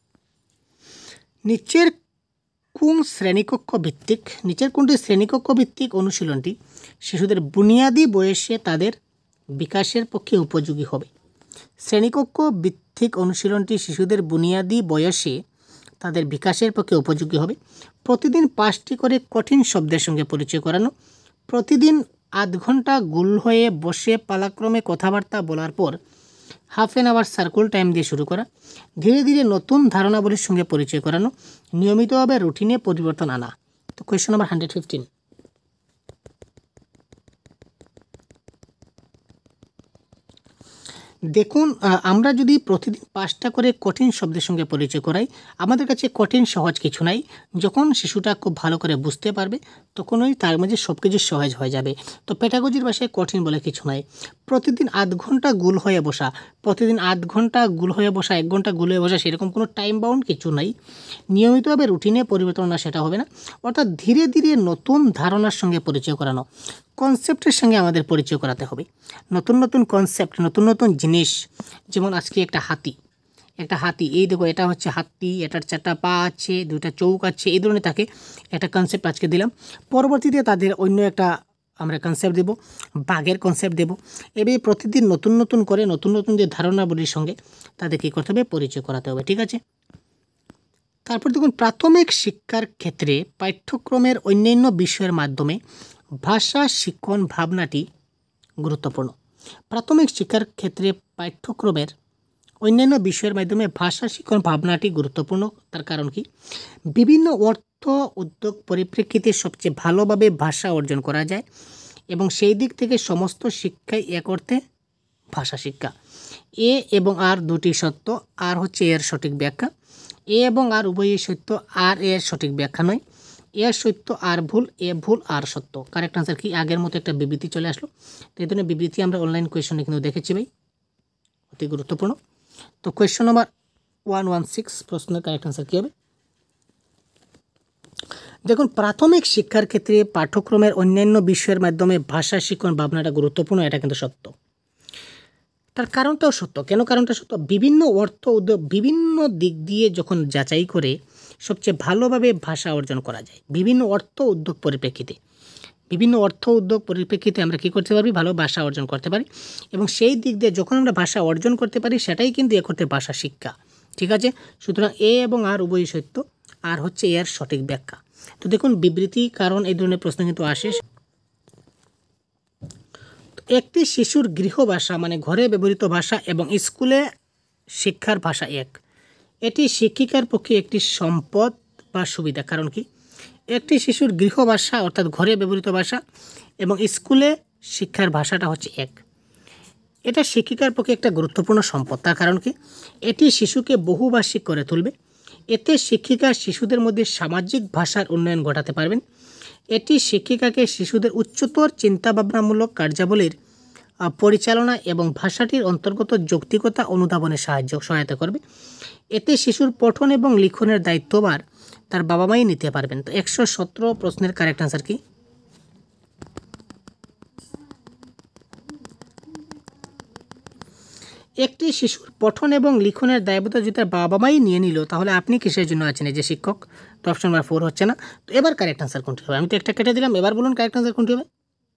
নিচের কোন শ্রেণীকক্ষ ভিত্তিক নিচের কোনটি শ্রেণীকক্ষ ভিত্তিক অনুশীলনটি শিশুদের বুনিয়াদী বয়সে তাদের বিকাশের পক্ষে উপযোগী হবে? শ্রেণীকক্ষ ভিত্তিক অনুশীলনটি শিশুদের বুনিয়াদী বয়সে তাদের বিকাশের পক্ষে উপযোগী হবে। প্রতিদিন পাঁচটি করে কঠিন শব্দের সঙ্গে পরিচয় করানো, প্রতিদিন আধ ঘন্টা গোল হয়ে বসে পালাক্রমে কথাবার্তা বলার পর half an hour circle time দিয়ে শুরু করা, ধীরে ধীরে নতুন ধারণাবলীর সঙ্গে পরিচয় করানো, নিয়মিতভাবে রুটিনে পরিবর্তন আনা। তো কোয়েশ্চন নাম্বার হান্ড্রেড ফিফটিন, দেখুন আমরা যদি প্রতিদিন পাঁচটা করে কঠিন শব্দের সঙ্গে পরিচয় করাই, আমাদের কাছে কঠিন সহজ কিছু নাই। যখন শিশুটা খুব ভালো করে বুঝতে পারবে তখনই তার মাঝে সব কিছু সহজ হয়ে যাবে। তো পেডাগজির ভাষায় কঠিন বলে কিছু নাই। প্রতিদিন আধ ঘন্টা গোল হয়ে বসা, প্রতিদিন আধ ঘন্টা গোল হয়ে বসা, এক ঘন্টা গোল হয়ে বসা, সেরকম কোনো টাইম বাউন্ড কিছু নাই। নিয়মিতভাবে রুটিনে পরিবর্তন না, সেটা হবে না। অর্থাৎ ধীরে ধীরে নতুন ধারণার সঙ্গে পরিচয় করানো, কনসেপ্টের সঙ্গে আমাদের পরিচয় করাতে হবে। নতুন নতুন কনসেপ্ট, নতুন নতুন জিনিস, যেমন আজকে একটা হাতি একটা হাতি এই দেখো, এটা হচ্ছে হাতি, এটার চারটা পা আছে, দুটা চৌক আছে, এই ধরনের তাকে একটা কনসেপ্ট আজকে দিলাম। পরবর্তীতে তাদের অন্য একটা আমরা কনসেপ্ট দেব, বাঘের কনসেপ্ট দেব। এভাবে প্রতিদিন নতুন নতুন করে নতুন নতুন যে ধারণাবলীর সঙ্গে তাদের কী করতে হবে, পরিচয় করাতে হবে। ঠিক আছে, তারপর দেখুন প্রাথমিক শিক্ষার ক্ষেত্রে পাঠ্যক্রমের অন্যান্য বিষয়ের মাধ্যমে ভাষা শিক্ষণ ভাবনাটি গুরুত্বপূর্ণ। প্রাথমিক শিক্ষার ক্ষেত্রে পাঠ্যক্রমের অন্যান্য বিষয়ের মাধ্যমে ভাষা শিক্ষণ ভাবনাটি গুরুত্বপূর্ণ। তার কারণ কি, বিভিন্ন অর্থ উদ্যোগ পরিপ্রেক্ষিতে সবচেয়ে ভালোভাবে ভাষা অর্জন করা যায় এবং সেই দিক থেকে সমস্ত শিক্ষাই এক অর্থে ভাষা শিক্ষা। এ এবং আর দুটি সত্য, আর হচ্ছে এর সঠিক ব্যাখ্যা। এ এবং আর উভয়ই সত্য, আর এর সঠিক ব্যাখ্যা নয়। এ সত্য আর ভুল, এ ভুল আর সত্য। কারেক্ট আনসার কি, আগের মতো একটা বিবৃতি চলে আসলো। তো এই ধরনের বিবৃতি আমরা অনলাইন কোয়েশনে কিন্তু দেখেছি ভাই, অতি গুরুত্বপূর্ণ। তো question number one one six প্রশ্নের কারেক্ট আনসার কী হবে? দেখুন প্রাথমিক শিক্ষার ক্ষেত্রে পাঠ্যক্রমের অন্যান্য বিষয়ের মাধ্যমে ভাষা শিক্ষণ ভাবনাটা গুরুত্বপূর্ণ, এটা কিন্তু সত্য। তার কারণটাও সত্য। কেন কারণটা সত্য? বিভিন্ন অর্থ উদ্যোগ বিভিন্ন দিক দিয়ে যখন যাচাই করে সবচেয়ে ভালোভাবে ভাষা অর্জন করা যায়, বিভিন্ন অর্থ উদ্যোগ পরিপ্রেক্ষিতে বিভিন্ন অর্থ উদ্যোগ পরিপ্রেক্ষিতে আমরা কী করতে পারি, ভালো ভাষা অর্জন করতে পারি। এবং সেই দিক দিয়ে যখন আমরা ভাষা অর্জন করতে পারি সেটাই কিন্তু এক অর্থে ভাষা শিক্ষা। ঠিক আছে, সুতরাং এ এবং আর উভয়ই সত্য, আর হচ্ছে এর সঠিক ব্যাখ্যা। তো দেখুন বিবৃতি কারণ এই ধরনের প্রশ্ন কিন্তু আসে। একটি শিশুর গৃহভাষা মানে ঘরে ব্যবহৃত ভাষা এবং স্কুলে শিক্ষার ভাষা এক। এটি শিক্ষিকার পক্ষে একটি সম্পদ বা সুবিধা। কারণ কি, একটি শিশুর গৃহভাষা অর্থাৎ ঘরে ব্যবহৃত ভাষা এবং স্কুলে শিক্ষার ভাষাটা হচ্ছে এক। এটা শিক্ষিকার পক্ষে একটা গুরুত্বপূর্ণ সম্পদ। তার কারণ কি, এটি শিশুকে বহুভাষিক করে তুলবে। এতে শিক্ষিকা শিশুদের মধ্যে সামাজিক ভাষার উন্নয়ন ঘটাতে পারবেন। এটি শিক্ষিকাকে শিশুদের উচ্চতর চিন্তাভাবনামূলক কার্যাবলীর পরিচালনা এবং ভাষাটির অন্তর্গত যৌক্তিকতা অনুধাবনে সাহায্য সহায়তা করবে। এতে শিশুর পঠন এবং লিখনের দায়িত্বভার তার বাবা মাই নিতে পারবেন। তো একশো সতেরো প্রশ্নের কারেক্ট আনসার কি? একটি শিশুর পঠন এবং লিখনের দায়বদ্ধতা যদি তার বাবা মাই নিয়ে নিল, তাহলে আপনি কিসের জন্য আছেন এই যে শিক্ষক? তো অপশন নাম্বার ফোর হচ্ছে না। তো এবার কারেক্ট আনসার কোনটি হবে? আমি তো একটা কেটে দিলাম, এবার বলুন কারেক্ট আনসার কোনটি হবে?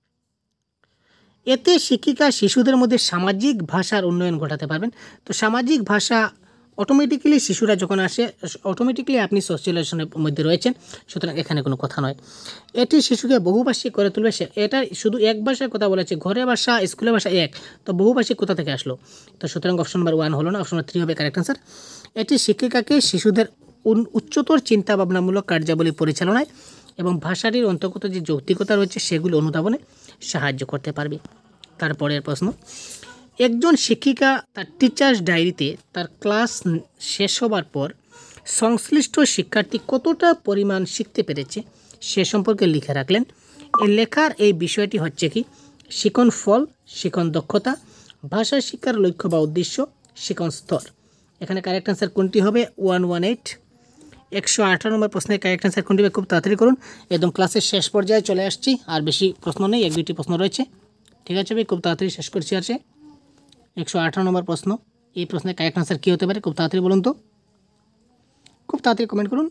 এতে শিক্ষিকা শিশুদের মধ্যে সামাজিক ভাষার উন্নয়ন ঘটাতে পারবেন। তো সামাজিক ভাষা অটোমেটিক্যালি শিশুরা যখন আসে, অটোমেটিক্যালি আপনি সোশ্যালাইজেশনের মধ্যে রয়েছেন, সুতরাং এখানে কোনো কথা নয়। এটি শিশুকে বহুভাষিক করে তুলবে। সে এটা শুধু এক ভাষায় কথা বলেছে, ঘরে ভাষা স্কুলে ভাষা এক, তো বহুভাষিক কোথা থেকে আসলো? তো সুতরাং অপশন নাম্বার ওয়ান হলো না, অপশন নাম্বার থ্রি হবে কারেক্ট আনসার। এটি শিক্ষিকাকে শিশুদের উচ্চতর চিন্তাভাবনামূলক কার্যাবলী পরিচালনায় এবং ভাষাটির অন্তর্গত যে যৌক্তিকতা রয়েছে সেগুলো অনুধাবনে সাহায্য করতে পারবে। তারপরের প্রশ্ন, একজন শিক্ষিকা তার টিচার্স ডায়েরিতে তার ক্লাস শেষ হবার পর সংশ্লিষ্ট শিক্ষার্থী কতটা পরিমাণ শিখতে পেরেছে সে সম্পর্কে লিখে রাখলেন। এই লেখার এই বিষয়টি হচ্ছে কি, শিখন ফল, শিখন দক্ষতা, ভাষা শিক্ষার লক্ষ্য বা উদ্দেশ্য, শিখন স্তর। এখানে কারেক্ট আনসার কোনটি হবে? ওয়ান ওয়ান এইট একশো আঠারো নম্বর প্রশ্নের কারেক্ট অ্যান্সার কোনটি হবে? খুব তাড়াতাড়ি করুন, একদম ক্লাসের শেষ পর্যায়ে চলে আসছি, আর বেশি প্রশ্ন নেই, এক দুইটি প্রশ্ন রয়েছে। ঠিক আছে ভাই, খুব তাড়াতাড়ি শেষ করছি। আছে একশো আঠারো নম্বর প্রশ্ন, এই প্রশ্নের কারেক্ট অ্যান্সার কী হতে পারে? খুব তাড়াতাড়ি বলুন তো, খুব তাড়াতাড়ি কমেন্ট করুন।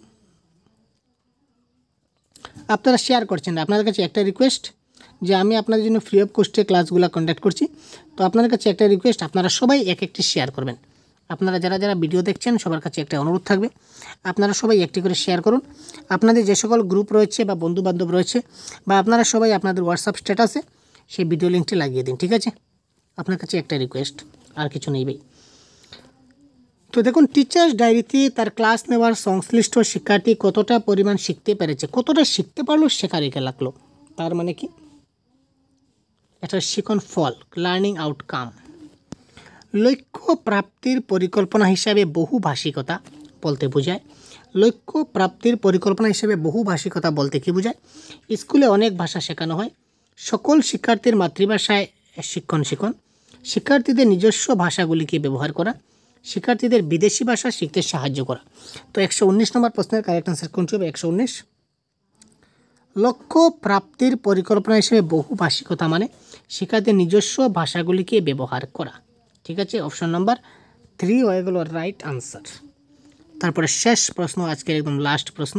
আপনারা শেয়ার করছেন না, আপনাদের কাছে একটা রিকোয়েস্ট যে আমি আপনাদের জন্য ফ্রি অফ কস্টে ক্লাসগুলো কন্ডাক্ট করছি। তো আপনাদের কাছে একটা রিকোয়েস্ট, আপনারা সবাই এক একটি শেয়ার করবেন। আপনারা যারা যারা ভিডিও দেখছেন সবার কাছে একটা অনুরোধ থাকবে, আপনারা সবাই একটি করে শেয়ার করুন। আপনাদের যে সকল গ্রুপ রয়েছে বা বন্ধুবান্ধব রয়েছে, বা আপনারা সবাই আপনাদের হোয়াটসঅ্যাপ স্ট্যাটাসে সেই ভিডিও লিঙ্কটি লাগিয়ে দিন। ঠিক আছে, আপনার কাছে একটা রিকোয়েস্ট, আর কিছু নেই ভাই। তো দেখুন, টিচার্স ডায়েরিতে তার ক্লাস নেওয়ার সংশ্লিষ্ট শিক্ষার্থী কতটা পরিমাণ শিখতে পেরেছে, কতটা শিখতে পারলো শেখারিকে লাগলো, তার মানে কি এটা শিখন ফল, লার্নিং আউটকাম। লক্ষ্য প্রাপ্তির পরিকল্পনা হিসাবে বহুভাষিকতা বলতে বোঝায়। লক্ষ্য প্রাপ্তির পরিকল্পনা হিসেবে বহুভাষিকতা বলতে কী বোঝায়? স্কুলে অনেক ভাষা শেখানো হয়, সকল শিক্ষার্থীর মাতৃভাষায় শিক্ষণ শিখন, শিক্ষার্থীদের নিজস্ব ভাষাগুলিকে ব্যবহার করা, শিক্ষার্থীদের বিদেশি ভাষা শিখতে সাহায্য করা। তো একশো উনিশ নম্বর প্রশ্নের কারেক্ট আনসার কোনটি হবে? একশো উনিশ। লক্ষ্য প্রাপ্তির পরিকল্পনা হিসেবে বহুভাষিকতা মানে শিক্ষার্থীদের নিজস্ব ভাষাগুলিকে ব্যবহার করা। ঠিক আছে, অপশন নাম্বার থ্রি হয়ে গেল রাইট আনসার। তারপরে শেষ প্রশ্ন, আজকের একদম লাস্ট প্রশ্ন।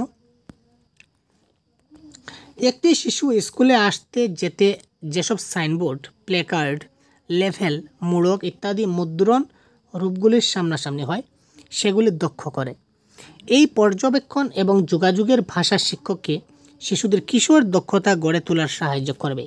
একটি শিশু স্কুলে আসতে যেতে যেসব সাইনবোর্ড, প্লেকার্ড, লেভেল, মূঢ়ক ইত্যাদি মুদ্রণ রূপগুলির সামনাসামনি হয়, সেগুলি দক্ষ করে। এই পর্যবেক্ষণ এবং যোগাযোগের ভাষা শিক্ষককে শিশুদের কিশোর দক্ষতা গড়ে তোলার সাহায্য করবে।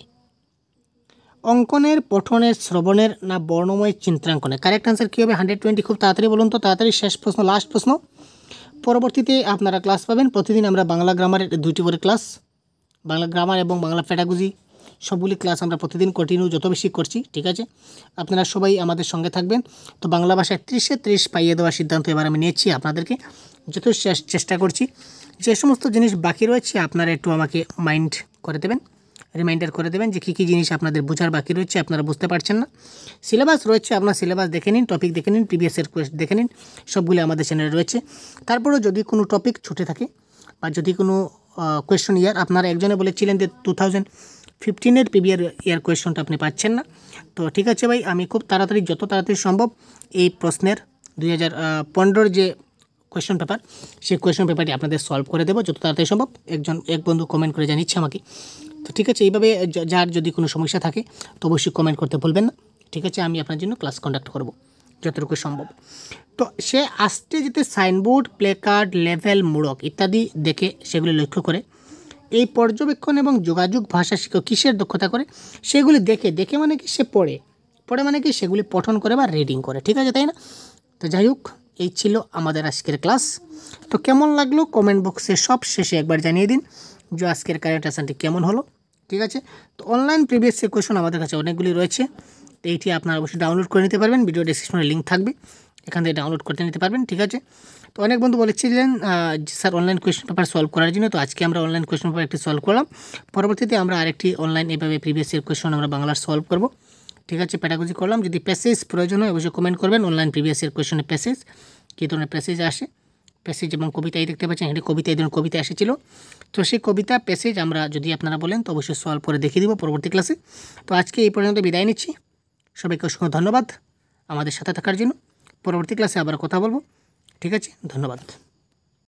অঙ্কনের, পঠনের, শ্রবণের না বর্ণময় চিত্রাঙ্কনে? কারেক্ট আনসার কী হবে? Hundred twenty. খুব তাড়াতাড়ি বলুন তো, তাড়াতাড়ি। শেষ প্রশ্ন, লাস্ট প্রশ্ন। পরবর্তীতে আপনারা ক্লাস পাবেন প্রতিদিন। আমরা বাংলা গ্রামারের দুইটি করে ক্লাস, বাংলা গ্রামার এবং বাংলা প্যাডাগজি সবগুলি ক্লাস আমরা প্রতিদিন কন্টিনিউ যত বেশি করছি। ঠিক আছে, আপনারা সবাই আমাদের সঙ্গে থাকবেন। তো বাংলা ভাষায় ত্রিশে ত্রিশ পাইয়ে দেওয়ার সিদ্ধান্ত এবার আমি নিয়েছি আপনাদেরকে, যত চেষ্টা করছি। যে সমস্ত জিনিস বাকি রয়েছে আপনারা একটু আমাকে মাইন্ড করে দেবেন, রিমাইন্ডার করে দেবেন যে কী কী জিনিস আপনাদের বোঝার বাকি রয়েছে, আপনারা বুঝতে পারছেন না। সিলেবাস রয়েছে, আপনার সিলেবাস দেখে নিন, টপিক দেখে নিন, প্রিভিয়াস ইয়ার কোয়েশ্চন দেখে নিন, সবগুলো আমাদের চ্যানেলে রয়েছে। তারপরেও যদি কোনো টপিক ছুটে থাকে বা যদি কোনো কোয়েশ্চন ইয়ার আপনারা একজনে বলেছিলেন যে টু থাউজেন্ড ফিফটিনের প্রিভিয়াস ইয়ার কোয়েশ্চনটা আপনি পাচ্ছেন না, তো ঠিক আছে ভাই, আমি খুব তাড়াতাড়ি যত তাড়াতাড়ি সম্ভব এই প্রশ্নের দুই হাজার পনেরোর যে কোয়েশ্চন পেপার, সেই কোয়েশ্চন পেপারটি আপনাদের সলভ করে দেবো যত তাড়াতাড়ি সম্ভব। একজন এক বন্ধু কমেন্ট করে জানিয়েছে আমাকে। তো ঠিক আছে, এইভাবে যার যদি কোনো সমস্যা থাকে তো অবশ্যই কমেন্ট করতে ভুলবেন না। ঠিক আছে, আমি আপনার জন্য ক্লাস কন্ডাক্ট করব যতটুকু সম্ভব। তো সে আসতে যেতে সাইনবোর্ড, প্লেকার্ড, লেভেল, মূঢ়ক ইত্যাদি দেখে সেগুলি লক্ষ্য করে। এই পর্যবেক্ষণ এবং যোগাযোগ ভাষা শিক্ষক কিসের দক্ষতা করে? সেগুলি দেখে, দেখে মানে কি সে পড়ে, পড়ে মানে কি সেগুলি পঠন করে বা রিডিং করে। ঠিক আছে, তাই না? তো যাই হোক, এই ছিল আমাদের আজকের ক্লাস। তো কেমন লাগলো কমেন্ট বক্সে সব শেষে একবার জানিয়ে দিন যে আজকের কারেন্ট অ্যাসাইনটি কেমন হলো। ঠিক আছে, তো অনলাইন প্রিভিয়াস ইয়ার কোয়েশ্চন আমাদের কাছে অনেকগুলি রয়েছে, তো এইটি আপনারা অবশ্যই ডাউনলোড করে নিতে পারবেন। ভিডিও ডেসক্রিপশনে লিঙ্ক থাকবে, এখান থেকে ডাউনলোড করতে নিতে পারবেন। ঠিক আছে, তো অনেক বন্ধু বলেছিলেন sir online question paper solve করার জন্য, তো আজকে আমরা অনলাইন কোয়েশ্চন পেপার একটি সলভ করলাম। পরবর্তীতে আমরা আরেকটি অনলাইন এভাবে প্রিভিয়াস ইয়ার কোয়েশ্চন আমরা বাংলার সলভ করব। ঠিক আছে, প্যাডাগজি করলাম। যদি প্যাসেজ প্রয়োজন হয় অবশ্যই কমেন্ট করবেন। অনলাইন প্রিভিয়াস ইয়ার কোয়েশ্চনের প্যাসেজ, কী ধরনের প্যাসেজ আসে, প্যাসেজ এবং কবিতাই দেখতে পাচ্ছেন, এখানে কবিতা, এই ধরনের কবিতা এসেছিল। তো সেই কবিতা প্যাসেজ আমরা যদি আপনারা বলেন তো অবশ্যই সলভ করে দেখিয়ে দিব পরবর্তী ক্লাসে। তো আজকে এই পর্যন্ত বিদায় নিচ্ছি, সবাইকে অসংখ্য ধন্যবাদ আমাদের সাথে থাকার জন্য। পরবর্তী ক্লাসে আবার কথা বলবো। ঠিক আছে, ধন্যবাদ।